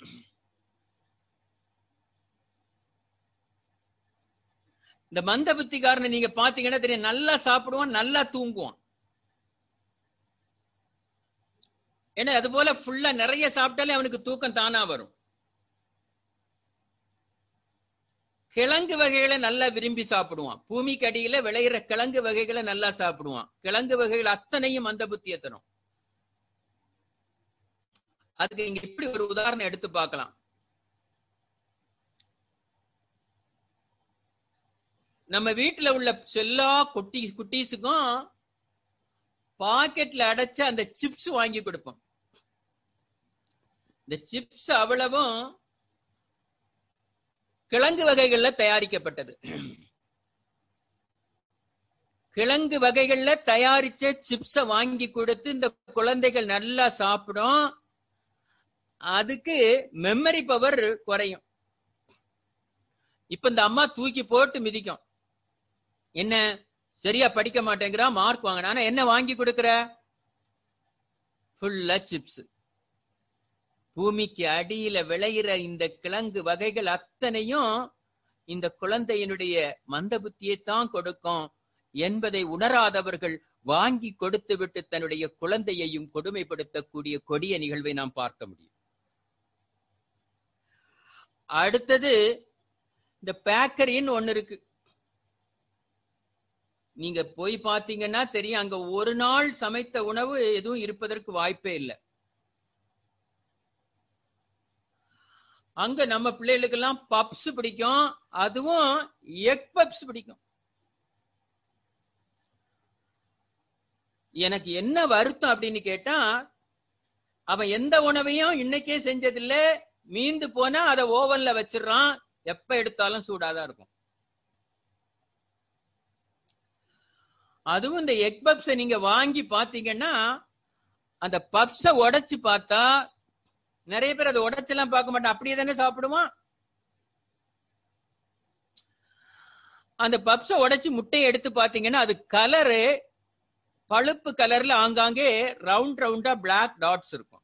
B: இந்த மந்த புத்திக்காரனை நீங்க பாத்தீங்கன்னா தெரியும், நல்லா சாப்பிடுவான், நல்லா தூங்குவான். ஏன்னா அது போல ஃபுல்லா நிறைய சாப்பிட்டாலே அவனுக்கு தூக்கம் தானா வரும். கிழங்கு வகைகளை நல்லா விரும்பி சாப்பிடுவான். பூமிக்கு அடியில விளையிற கிழங்கு வகைகளை நல்லா சாப்பிடுவான். கிழங்கு வகைகள் அத்தனையும் மந்த புத்தியை தரும். அதுக்கு இங்க எப்படி ஒரு உதாரணம் எடுத்து பார்க்கலாம். நம்ம வீட்டுல உள்ள எல்லா குட்டி குட்டீஸுக்கும் பாக்கெட்ல அடைச்ச அந்த சிப்ஸ் வாங்கி கொடுப்போம். இந்த சிப்ஸ் அவ்வளவும் கிழங்கு வகைகள்ல தயாரிக்கப்பட்டது. கிழங்கு வகைகள்ல தயாரிச்ச சிப்ஸ வாங்கி கொடுத்து இந்த குழந்தைகள் நல்லா சாப்பிடும். அதுக்கு மெமரி பவர் குறையும். இப்ப இந்த அம்மா தூக்கி போட்டு மிதிக்கும். என்ன சரியா படிக்க மாட்டேங்கிறா, மார்க் வாங்கினா, ஆனா என்ன வாங்கி கொடுக்கிற? ஃபுல்லா சிப்ஸ். பூமிக்கு அடியில விளையிற இந்த கிழங்கு வகைகள் அத்தனையும் இந்த குழந்தையினுடைய மந்த புத்தியைத்தான் கொடுக்கும் என்பதை உணராதவர்கள் வாங்கி கொடுத்து விட்டு தன்னுடைய குழந்தையையும் கொடுமைப்படுத்தக்கூடிய கொடிய நிகழ்வை நாம் பார்க்க முடியும். அடுத்தது இந்த பேக்கரின்னு ஒண்ணு இருக்கு. நீங்க போய் பாத்தீங்கன்னா தெரியும், அங்க ஒரு நாள் சமைத்த உணவு எதுவும் இருப்பதற்கு வாய்ப்பே இல்லை. அங்க நம்ம பிள்ளைகளுக்கு எல்லாம் பப்ஸ் பிடிக்கும், அதுவும் எக் பப்ஸ் பிடிக்கும். எனக்கு என்ன வருத்தம் அப்படின்னு கேட்டா, அவன் எந்த உணவையும் இன்னைக்கே செஞ்சதில்ல, மீந்து போனா அதை ஓவன்ல வச்சிடறான், எப்ப எடுத்தாலும் சூடாதான் இருக்கும். அதுவும் இந்த எக் பப்ஸை நீங்க வாங்கி பாத்தீங்கன்னா, அந்த பப்ஸை உடைச்சு பார்த்தா, நிறைய பேர் அதை உடைச்செல்லாம் பார்க்க மாட்டான், அப்படியே தானே சாப்பிடுவான். அந்த பப்ஸை உடைச்சு முட்டையை எடுத்து பாத்தீங்கன்னா, அது கலரு பழுப்பு கலர்ல ஆங்காங்கே ரவுண்ட் ரவுண்டா பிளாக் டாட்ஸ் இருக்கும்.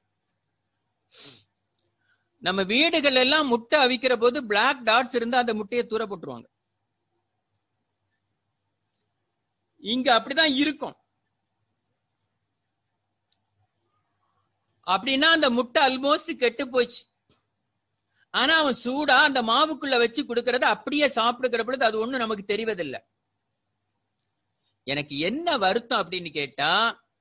B: நம்ம வீடுகள் எல்லாம் முட்டை அவிக்கிற போது பிளாக் டாட்ஸ் இருந்தா அந்த முட்டையை தூர போட்டுருவாங்க. இங்க அப்படிதான் இருக்கும். அப்படின்னா அந்த முட்டை ஆல்மோஸ்ட் கெட்டு போச்சு. ஆனா அவன் சூடா அந்த மாவுக்குள்ள வச்சு கொடுக்கறது அப்படியே சாப்பிடுகிற பொழுது அது ஒண்ணும் நமக்கு தெரிவதில்லை. எனக்கு என்ன வருத்தம் அப்படின்னு கேட்டா,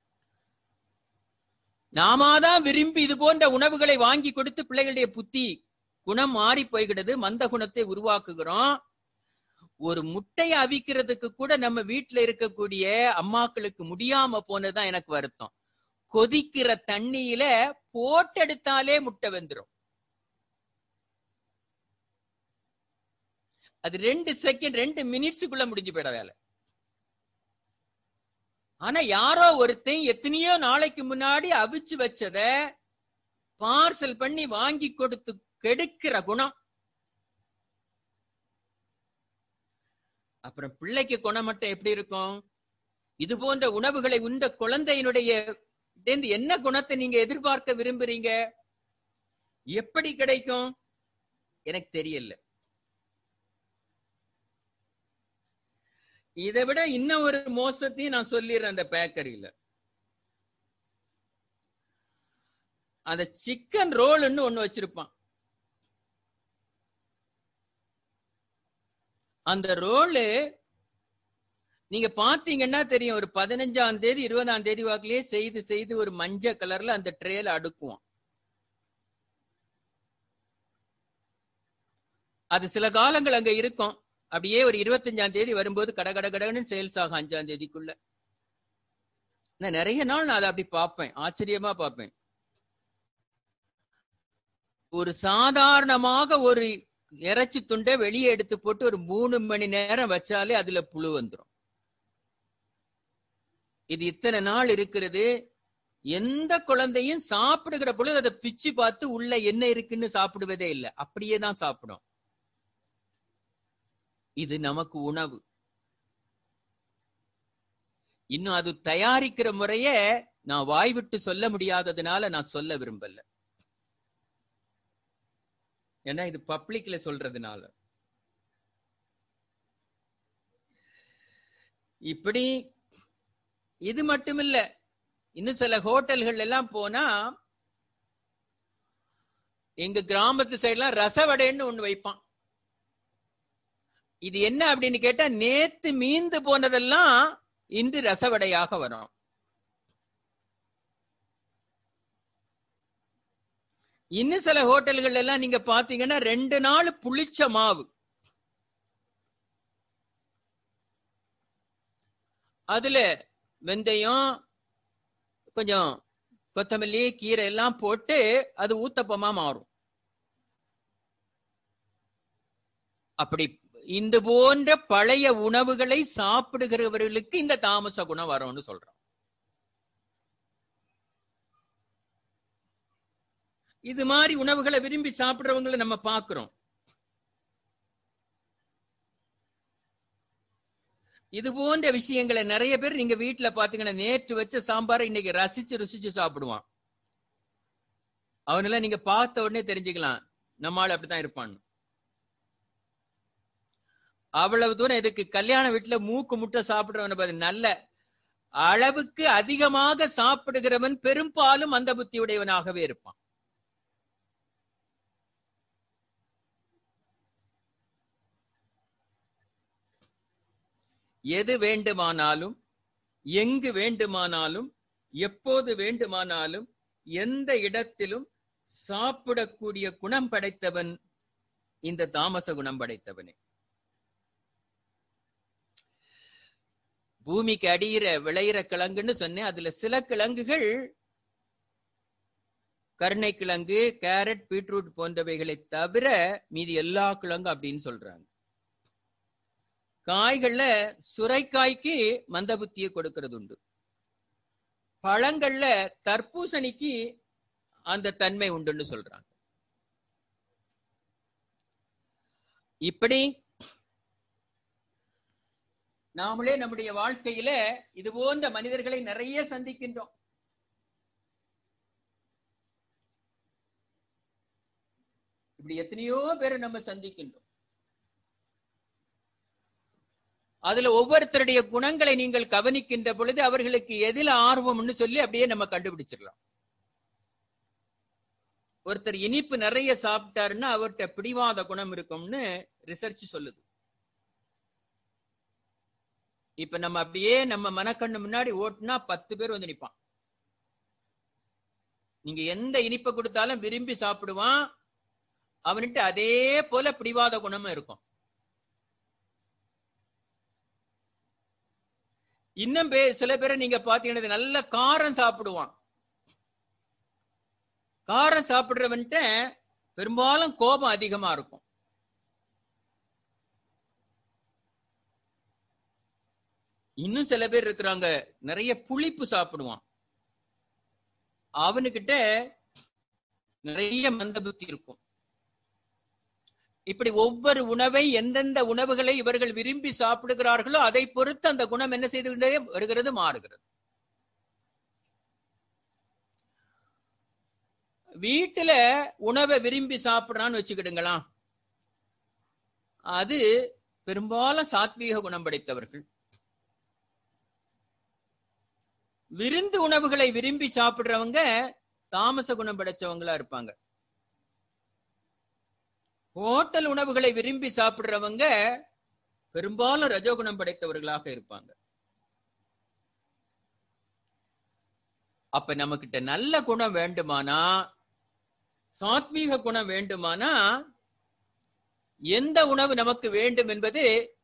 B: நாமாதான் விரும்பி இது போன்ற உணவுகளை வாங்கி கொடுத்து பிள்ளைகளுடைய புத்தி குணம் மாறி போய்கிறது, மந்த குணத்தை உருவாக்குகிறோம். ஒரு முட்டையை அவிக்கிறதுக்கு கூட நம்ம வீட்டுல இருக்கக்கூடிய அம்மாக்களுக்கு முடியாம போனதுதான் எனக்கு வருத்தம். கொதிக்கிற தண்ணியில போட்டெடுத்தாலே முட்டை வெந்துடும். அது ரெண்டு செகண்ட் ரெண்டு மினிட்ஸுக்குள்ள முடிஞ்சு போயிட வேலை. ஆனா யாரோ ஒருத்தன் எத்தனையோ நாளைக்கு முன்னாடி அவிச்சு வச்சத பார்சல் பண்ணி வாங்கி கொடுத்து கெடுக்கிற குணம். அப்புறம் பிள்ளைக்கு குணம் மட்டும் எப்படி இருக்கும்? இது போன்ற உணவுகளை உண்ட குழந்தையினுடைய என்ன குணத்தை நீங்க எதிர்பார்க்க விரும்புறீங்க? எப்படி கிடைக்கும் எனக்கு தெரியல. இதை விட இன்னும் ஒரு மோசத்தையும் நான் சொல்லிடுறேன். அந்த பேக்கரியில அந்த சிக்கன் ரோல்னு ஒண்ணு வச்சிருப்பான். அந்த ரோலு நீங்க பாத்தீங்கன்னா தெரியும், ஒரு பதினஞ்சாம் தேதி இருபதாம் தேதி வாக்கிலேயே செய்து செய்து ஒரு மஞ்சள் கலர்ல அந்த ட்ரேல அடுக்குவோம். அது சில காலங்கள் அங்க இருக்கும். அப்படியே ஒரு இருபத்தஞ்சாம் தேதி வரும்போது கட கட கடன்னு சேல்ஸ் ஆகும் அஞ்சாம் தேதிக்குள்ள. நான் நிறைய நாள் நான் அதை அப்படி பார்ப்பேன், ஆச்சரியமா பார்ப்பேன். ஒரு சாதாரணமாக ஒரு இறைச்சி துண்டை வெளியே எடுத்து போட்டு ஒரு மூணு மணி நேரம் வச்சாலே அதுல புழு வந்துடும். இது இத்தனை நாள் இருக்கிறது. எந்த குழந்தையும் சாப்பிடுகிற பொழுது அதை பிச்சு பார்த்து உள்ள என்ன இருக்குன்னு சாப்பிடுவதே இல்லை, அப்படியே தான் சாப்பிடும். இது நமக்கு உணவு. இன்னும் அது தயாரிக்கிற முறைய நான் வாய் விட்டு சொல்ல முடியாததுனால நான் சொல்ல விரும்பல. ஏன்னா இது பப்ளிக்ல சொல்றதுனால. இப்படி இது மட்டும் இல்ல, இன்னும் சில ஹோட்டல்கள் எல்லாம் போனா, எங்க கிராமத்து சைடுலாம் ரசவடைன்னு ஒண்ணு வைப்பான். இது என்ன அப்படின்னு கேட்டா, நேத்து மீந்து போனதெல்லாம் இன்று ரசவடையாக வரும். இன்னும் சில ஹோட்டல்கள் எல்லாம் நீங்க பாத்தீங்கன்னா ரெண்டு நாள் புளிச்ச மாவு, அதுல வெந்தயம் கொஞ்சம் கொத்தமல்லி கீரை எல்லாம் போட்டு அது ஊத்தப்பமா மாறும். அப்படி இந்த போன்ற பழைய உணவுகளை சாப்பிடுகிறவர்களுக்கு இந்த தாமச குணம் வரும்னு சொல்றோம். இது மாதிரி உணவுகளை விரும்பி சாப்பிடுறவங்களை நம்ம பார்க்கிறோம். இது போன்ற விஷயங்களை நிறைய பேர் நீங்க வீட்டுல பாத்தீங்கன்னா, நேற்று வச்ச சாம்பாரை இன்னைக்கு ரசிச்சு ருசிச்சு சாப்பிடுவான். அவனெல்லாம் நீங்க பார்த்த உடனே தெரிஞ்சுக்கலாம் நம்மால் அப்படித்தான் இருப்பான். அவ்வளவு தூரம் இதுக்கு கல்யாண வீட்டுல மூக்கு முட்டை சாப்பிடுறவன் நல்ல அளவுக்கு அதிகமாக சாப்பிடுகிறவன் பெரும்பாலும் அந்த புத்தியுடையவனாகவே இருப்பான். எது வேண்டுமானாலும் எங்கு வேண்டுமானாலும் எப்போது வேண்டுமானாலும் எந்த இடத்திலும் சாப்பிடக்கூடிய குணம் படைத்தவன் இந்த தாமச குணம் படைத்தவனே. பூமிக்கு அடியிற விளையிற கிழங்குன்னு சொன்னேன். அதுல சில கிழங்குகள் கருணை கிழங்கு, கேரட், பீட்ரூட் போன்றவைகளை தவிர மீதி எல்லா கிழங்கு அப்படின்னு சொல்றாங்க. காய்கள்ல சுரைக்காய்க்கு மந்த புத்தியை கொடுக்கிறது உண்டு. பழங்கள்ல தர்பூசணிக்கு அந்த தன்மை உண்டுன்னு சொல்றாங்க. இப்படி நாமளே நம்முடைய வாழ்க்கையில இது போன்ற மனிதர்களை நிறைய சந்திக்கின்றோம். இப்படி எத்தனையோ பேரை நம்ம சந்திக்கின்றோம். அதுல ஒவ்வொருத்தருடைய குணங்களை நீங்கள் கவனிக்கின்ற பொழுது அவர்களுக்கு எதில் ஆர்வம்னு சொல்லி அப்படியே நம்ம கண்டுபிடிச்சிடலாம். ஒருத்தர் இனிப்பு நிறைய சாப்பிட்டாருன்னா அவர்கிட்ட பிடிவாத குணம் இருக்கும்னு ரிசர்ச் சொல்லுது. இப்ப நம்ம அப்படியே நம்ம மனக்கண்ணு முன்னாடி ஓட்டுனா பத்து பேர் வந்து நிப்பான். நீங்க எந்த இனிப்பை கொடுத்தாலும் விரும்பி சாப்பிடுவான். அவன்கிட்ட அதே போல பிடிவாத குணமும் இருக்கும். இன்னும் சில பேரை நீங்க பாத்தீங்கன்னா நல்ல காரம் சாப்பிடுவான். காரம் சாப்பிடுறவன்ட்ட பெரும்பாலும் கோபம் அதிகமா இருக்கும். இன்னும் சில பேர் இருக்கிறாங்க நிறைய புளிப்பு சாப்பிடுவான். அவனுக்கிட்ட நிறைய மந்த புத்தி இருக்கும். இப்படி ஒவ்வொரு உணவை எந்தெந்த உணவுகளை இவர்கள் விரும்பி சாப்பிடுகிறார்களோ அதை பொறுத்து அந்த குணம் என்ன செய்து கொண்டே வருகிறது, மாறுகிறது. வீட்டுல உணவை விரும்பி சாப்பிடுறான்னு வச்சுக்கிடுங்களா, அது பெரும்பாலும் சாத்வீக குணம் படைத்தவர்கள். விருந்து உணவுகளை விரும்பி சாப்பிடுறவங்க தாமச குணம் படைச்சவங்களா இருப்பாங்க. ஹோட்டல் உணவுகளை விரும்பி சாப்பிடுறவங்க பெரும்பாலும் ரஜோகுணம் படைத்தவர்களாக இருப்பாங்க. அப்ப நமக்கிட்ட நல்ல குணம் வேண்டுமானா, சாத்வீக குணம் வேண்டுமானா, எந்த உணவு நமக்கு வேண்டும் என்பது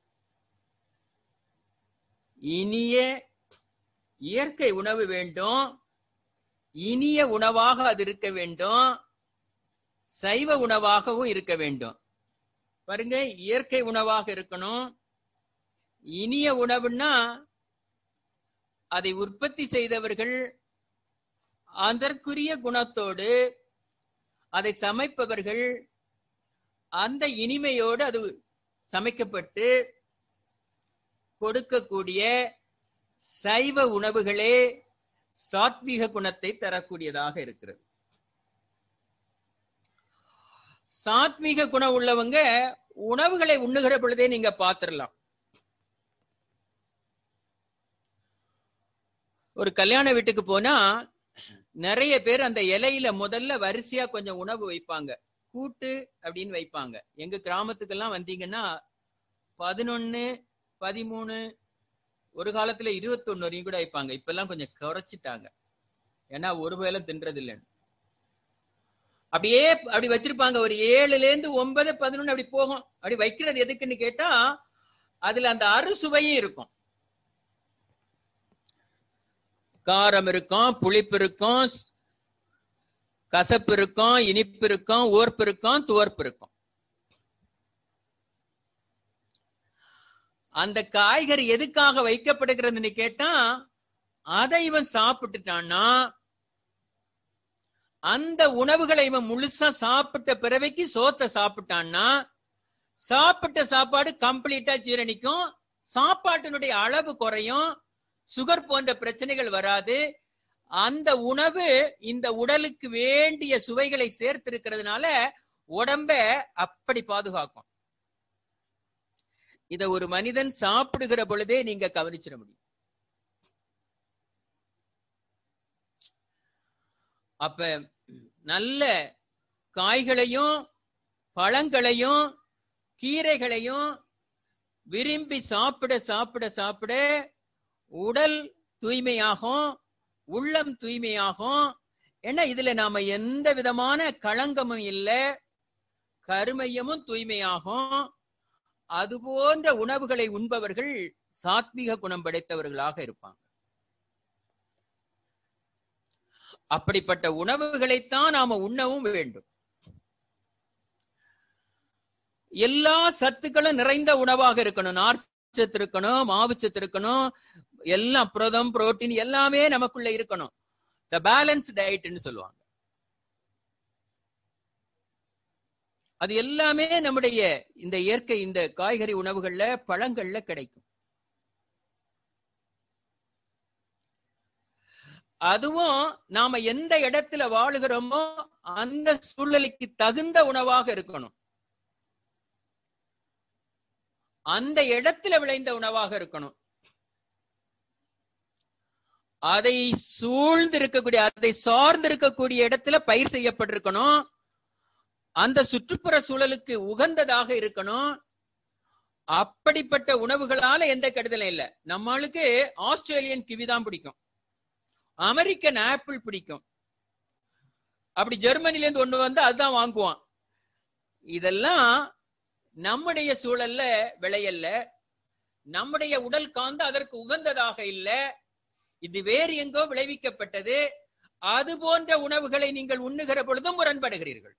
B: இனிய இயற்கை உணவு வேண்டும். இனிய உணவாக அது இருக்க வேண்டும். சைவ உணவாகவும் இருக்க வேண்டும். பாருங்க, இயற்கை உணவாக இருக்கணும். இனிய உணவுன்னா அதை உற்பத்தி செய்தவர்கள் அதற்குரிய குணத்தோடு, அதை சமைப்பவர்கள் அந்த இனிமையோடு அது சமைக்கப்பட்டு கொடுக்கக்கூடிய சைவ உணவுகளே சாத்வீக குணத்தை தரக்கூடியதாக இருக்கிறது. சாத்வீக குணம் உள்ளவங்க உணவுகளை உண்ணுகிற பொழுதே நீங்க பாத்திரலாம். ஒரு கல்யாண வீட்டுக்கு போனா நிறைய பேர் அந்த இலையில முதல்ல வரிசையா கொஞ்சம் உணவு வைப்பாங்க. கூட்டு அப்படின்னு வைப்பாங்க. எங்க கிராமத்துக்கெல்லாம் வந்தீங்கன்னா பதினொன்னு பதிமூணு, ஒரு காலத்துல இருபத்தி ஒன்னு வரையும் கூட வைப்பாங்க. இப்ப எல்லாம் கொஞ்சம் குறைச்சிட்டாங்க. ஏன்னா ஒரு வேளை தின்றது இல்லைன்னு. அப்படியே அப்படி வச்சிருப்பாங்க. ஒரு ஏழுல இருந்து ஒன்பது பதினொன்னு அப்படி போகும். அப்படி வைக்கிறது எதுக்குன்னு கேட்டா அதுல அந்த அறுசுவையும் இருக்கும். காரம் இருக்கும், புளிப்பு இருக்கும், கசப்பு இருக்கும், இனிப்பு இருக்கும், ஓர்ப்பு இருக்கும், துவர்ப்பு இருக்கும். அந்த காய்கறி எதுக்காக வைக்கப்படுகிறதுன்னு கேட்டா அதை இவன் சாப்பிட்டுட்டான்னா, அந்த உணவுகளை இவன் முழுசா சாப்பிட்ட பிறவைக்கு சோத்தை சாப்பிட்டான்னா சாப்பிட்ட சாப்பாடு கம்ப்ளீட்டா ஜீரணிக்கும், சாப்பாட்டினுடைய அளவு குறையும், சுகர் போன்ற பிரச்சனைகள் வராது. அந்த உணவு இந்த உடலுக்கு வேண்டிய சுவைகளை சேர்த்திருக்கிறதுனால உடம்ப அப்படி பாதுகாக்கும். இத ஒரு மனிதன் சாப்பிடுகிற பொழுதே நீங்க கவனிச்சிட முடியும். அப்ப நல்ல காய்களையும் பழங்களையும் கீரைகளையும் விரும்பி சாப்பிட சாப்பிட சாப்பிட உடல் தூய்மையாகும், உள்ளம் தூய்மையாகும். ஏன்னா இதுல நாம எந்த விதமான களங்கமும் இல்லை, கருமையமும் தூய்மையாகும். அது போன்ற உணவுகளை உண்பவர்கள் சாத்விக குணம் படைத்தவர்களாக இருப்பாங்க. அப்படிப்பட்ட உணவுகளைத்தான் நாம உண்ணவும் வேண்டும். எல்லா சத்துக்களும் நிறைந்த உணவாக இருக்கணும். நார் சத்து இருக்கணும், மாவு சத்து இருக்கணும், எல்லாம் புரதம் புரோட்டீன் எல்லாமே நமக்குள்ள இருக்கணும். த பேலன்ஸ் டயட்னு சொல்லுவாங்க. அது எல்லாமே நம்முடைய இந்த இயற்கை இந்த காய்கறி உணவுகள்ல பழங்கள்ல கிடைக்கும். அதுவும் நாம எந்த இடத்துல வாழுகிறோமோ அந்த சூழ்நிலைக்கு தகுந்த உணவாக இருக்கணும். அந்த இடத்துல விளைந்த உணவாக இருக்கணும். அதை சூழ்ந்து இருக்கக்கூடிய அதை சார்ந்து இருக்கக்கூடிய இடத்துல பயிர் செய்யப்பட்டிருக்கணும். அந்த சுற்றுப்புற சூழலுக்கு உகந்ததாக இருக்கணும். அப்படிப்பட்ட உணவுகளால எந்த கெடுதலும் இல்லை. நம்மளுக்கு ஆஸ்திரேலியன் கிவி தான் பிடிக்கும், அமெரிக்கன் ஆப்பிள் பிடிக்கும். அப்படி ஜெர்மனில இருந்து ஒண்ணு வந்து அதுதான் வாங்குவான். இதெல்லாம் நம்முடைய சூழல்ல விளையல்ல, நம்முடைய உடல் காந்து அதற்கு உகந்ததாக இல்லை. இது வேறு எங்கோ விளைவிக்கப்பட்டது. அது போன்ற உணவுகளை நீங்கள் உண்ணுகிற பொழுதும் முரண்படுகிறீர்கள்.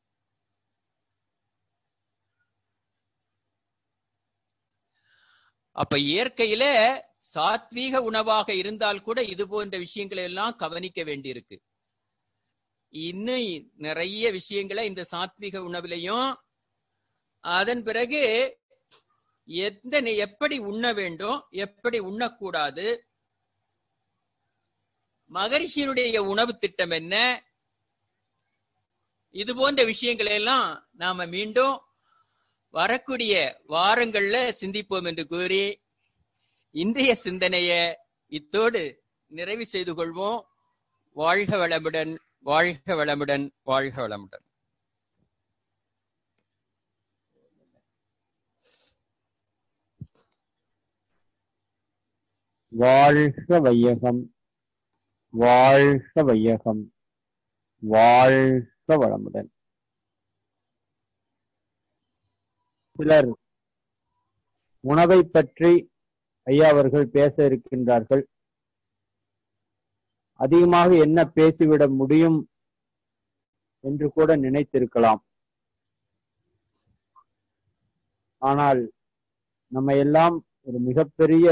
B: அப்ப இயற்கையில சாத்வீக உணவாக இருந்தால் கூட இது போன்ற விஷயங்களை எல்லாம் கவனிக்க வேண்டியிருக்கு. இன்னும் நிறைய விஷயங்களை இந்த சாத்வீக உணவுலையும், அதன் பிறகு எந்த எப்படி உண்ண வேண்டும், எப்படி உண்ணக்கூடாது, மகரிஷியினுடைய உணவு திட்டம் என்ன, இது போன்ற விஷயங்களை எல்லாம் நாம மீண்டும் வரக்கூடிய வாரங்கள்ல சிந்திப்போம் என்று கூறி இன்றைய சிந்தனைய இத்தோடு நிறைவு செய்து கொள்வோம். வாழ்க வளமுடன், வாழ்க வளமுடன், வாழ்க வளமுடன்.
A: வாழ்க வையகம், வாழ்க வையகம், வாழ்க வளமுடன். சிலர் உணவை பற்றி ஐயா அவர்கள் பேச இருக்கின்றார்கள். அதிகமாக என்ன பேசிவிட முடியும் என்று கூட நினைத்திருக்கலாம். ஆனால் நம்ம எல்லாம் ஒரு மிகப்பெரிய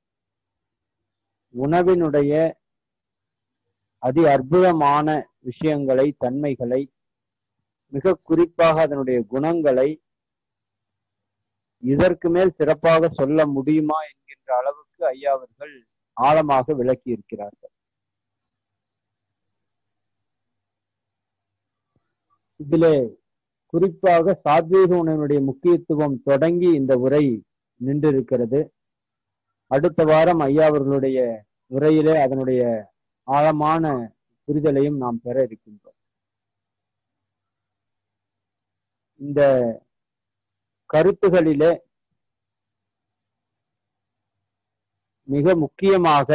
A: உணவினுடைய அதி அற்புதமான விஷயங்களை, தன்மைகளை, மிக குறிப்பாக அதனுடைய குணங்களை இதற்கு மேல் சிறப்பாக சொல்ல முடியுமா என்கின்ற அளவுக்கு ஐயா அவர்கள் ஆழமாக விளக்கி இருக்கிறார்கள். இதிலே குறிப்பாக சாத்வீக உணவினுடைய முக்கியத்துவம் தொடங்கி இந்த உரை நின்றிருக்கிறது. அடுத்த வாரம் ஐயா அவர்களுடைய உரையிலே அதனுடைய ஆழமான புரிதலையும் நாம் பெற இருக்கின்றோம். இந்த கருத்துகளிலே மிக முக்கியமாக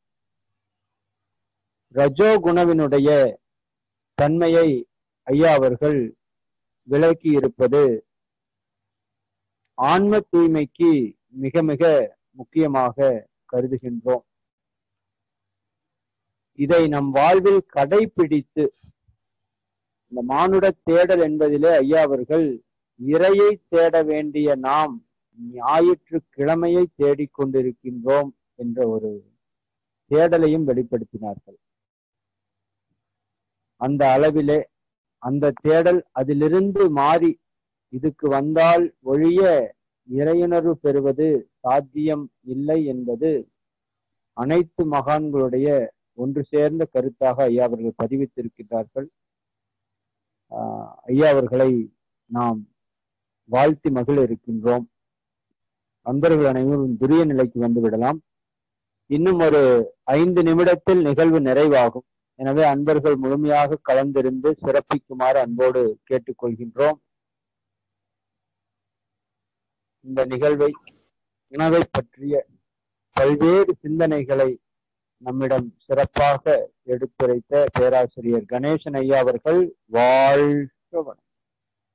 A: ரஜோகுணவினுடைய தன்மையை ஐயா அவர்கள் விளக்கி இருப்பது ஆன்ம தூய்மைக்கு மிக மிக முக்கியமாக கருதுகின்றோம். இதை நம் வாழ்வில் கடைபிடித்து இந்த மானுட தேடல் என்பதிலே ஐயா அவர்கள் இறையை தேட வேண்டிய நாம் ஞாயிற்று கிழமையை தேடிக்கொண்டிருக்கின்றோம் என்ற ஒரு தேடலையும் வெளிப்படுத்தினார்கள். அந்த அளவிலே அந்த தேடல் அதிலிருந்து மாறி இதுக்கு வந்தால் ஒழிய இறையுணர்வு பெறுவது சாத்தியம் இல்லை என்பது அனைத்து மகான்களுடைய ஒன்று சேர்ந்த கருத்தாக ஐயா அவர்கள் பதிவித்திருக்கிறார்கள். ஆஹ் ஐயா அவர்களை நாம் வாழ்த்தி மகிழ இருக்கின்றோம். அன்பர்கள் அனைவரும் துரிய நிலைக்கு வந்து விடலாம். இன்னும் ஒரு ஐந்து நிமிடத்தில் நிகழ்வு நிறைவாகும். எனவே அன்பர்கள் முழுமையாக கலந்திருந்து சிறப்பிக்குமாறு அன்போடு கேட்டுக்கொள்கின்றோம். இந்த நிகழ்வை, உணவை பற்றிய பல்வேறு சிந்தனைகளை நம்மிடம் சிறப்பாக எடுத்துரைத்த பேராசிரியர் கணேசன் ஐயா அவர்கள் வாழ்க வளம்.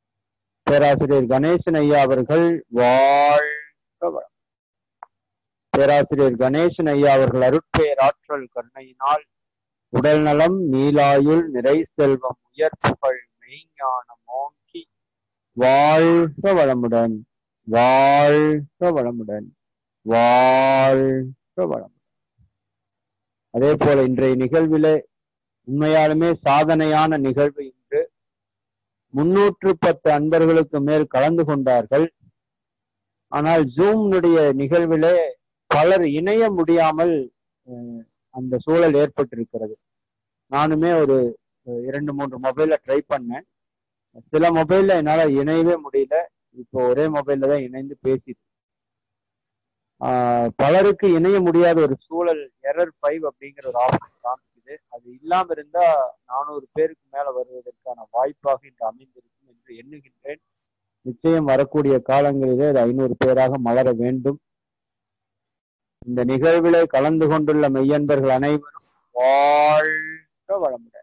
A: பேராசிரியர் கணேசன் ஐயா அவர்கள் வாழ்க வளம். பேராசிரியர் கணேசன் ஐயா அவர்கள் அருட்பேராற்றல் கருணையினால் உடல் நலம், நீலாயுள், நிறை செல்வம், உயர்ப்புகள், மெய்ஞானம் ஓங்கி வாழ்க வளமுடன், வாழ்க வளமுடன், வாழ்க வளமுடன். அதே போல இன்றைய நிகழ்விலே உண்மையாலுமே சாதனையான நிகழ்வு. இன்று முன்னூற்று பத்து அன்பர்களுக்கு மேல் கலந்து கொண்டார்கள். ஆனால் ஜூம்னுடைய நிகழ்விலே பலர் இணைய முடியாமல் அந்த சூழல் ஏற்பட்டிருக்கிறது. நானுமே ஒரு இரண்டு மூன்று மொபைல்ல ட்ரை பண்ணேன். சில மொபைல்ல என்னால இணையவே முடியல. இப்போ ஒரே மொபைல்ல தான் இணைந்து பேசிட்டு ஆஹ் பலருக்கு இணைய முடியாத ஒரு சூழல், எரர் ஃபைவ் அப்படிங்கிற ஒரு ஆப்ஷன் காமிக்குது. அது இல்லாம இருந்தா நானூறு பேருக்கு மேல வருவதற்கான வாய்ப்பாக இன்று அமைந்திருக்கும் என்று எண்ணுகின்றேன். நிச்சயம் வரக்கூடிய காலங்களிலே அது ஐநூறு பேராக மலர வேண்டும். இந்த நிகழ்விலே கலந்து கொண்டுள்ள மெய்யன்பர்கள் அனைவரும் வாழ்க வளமுடன்.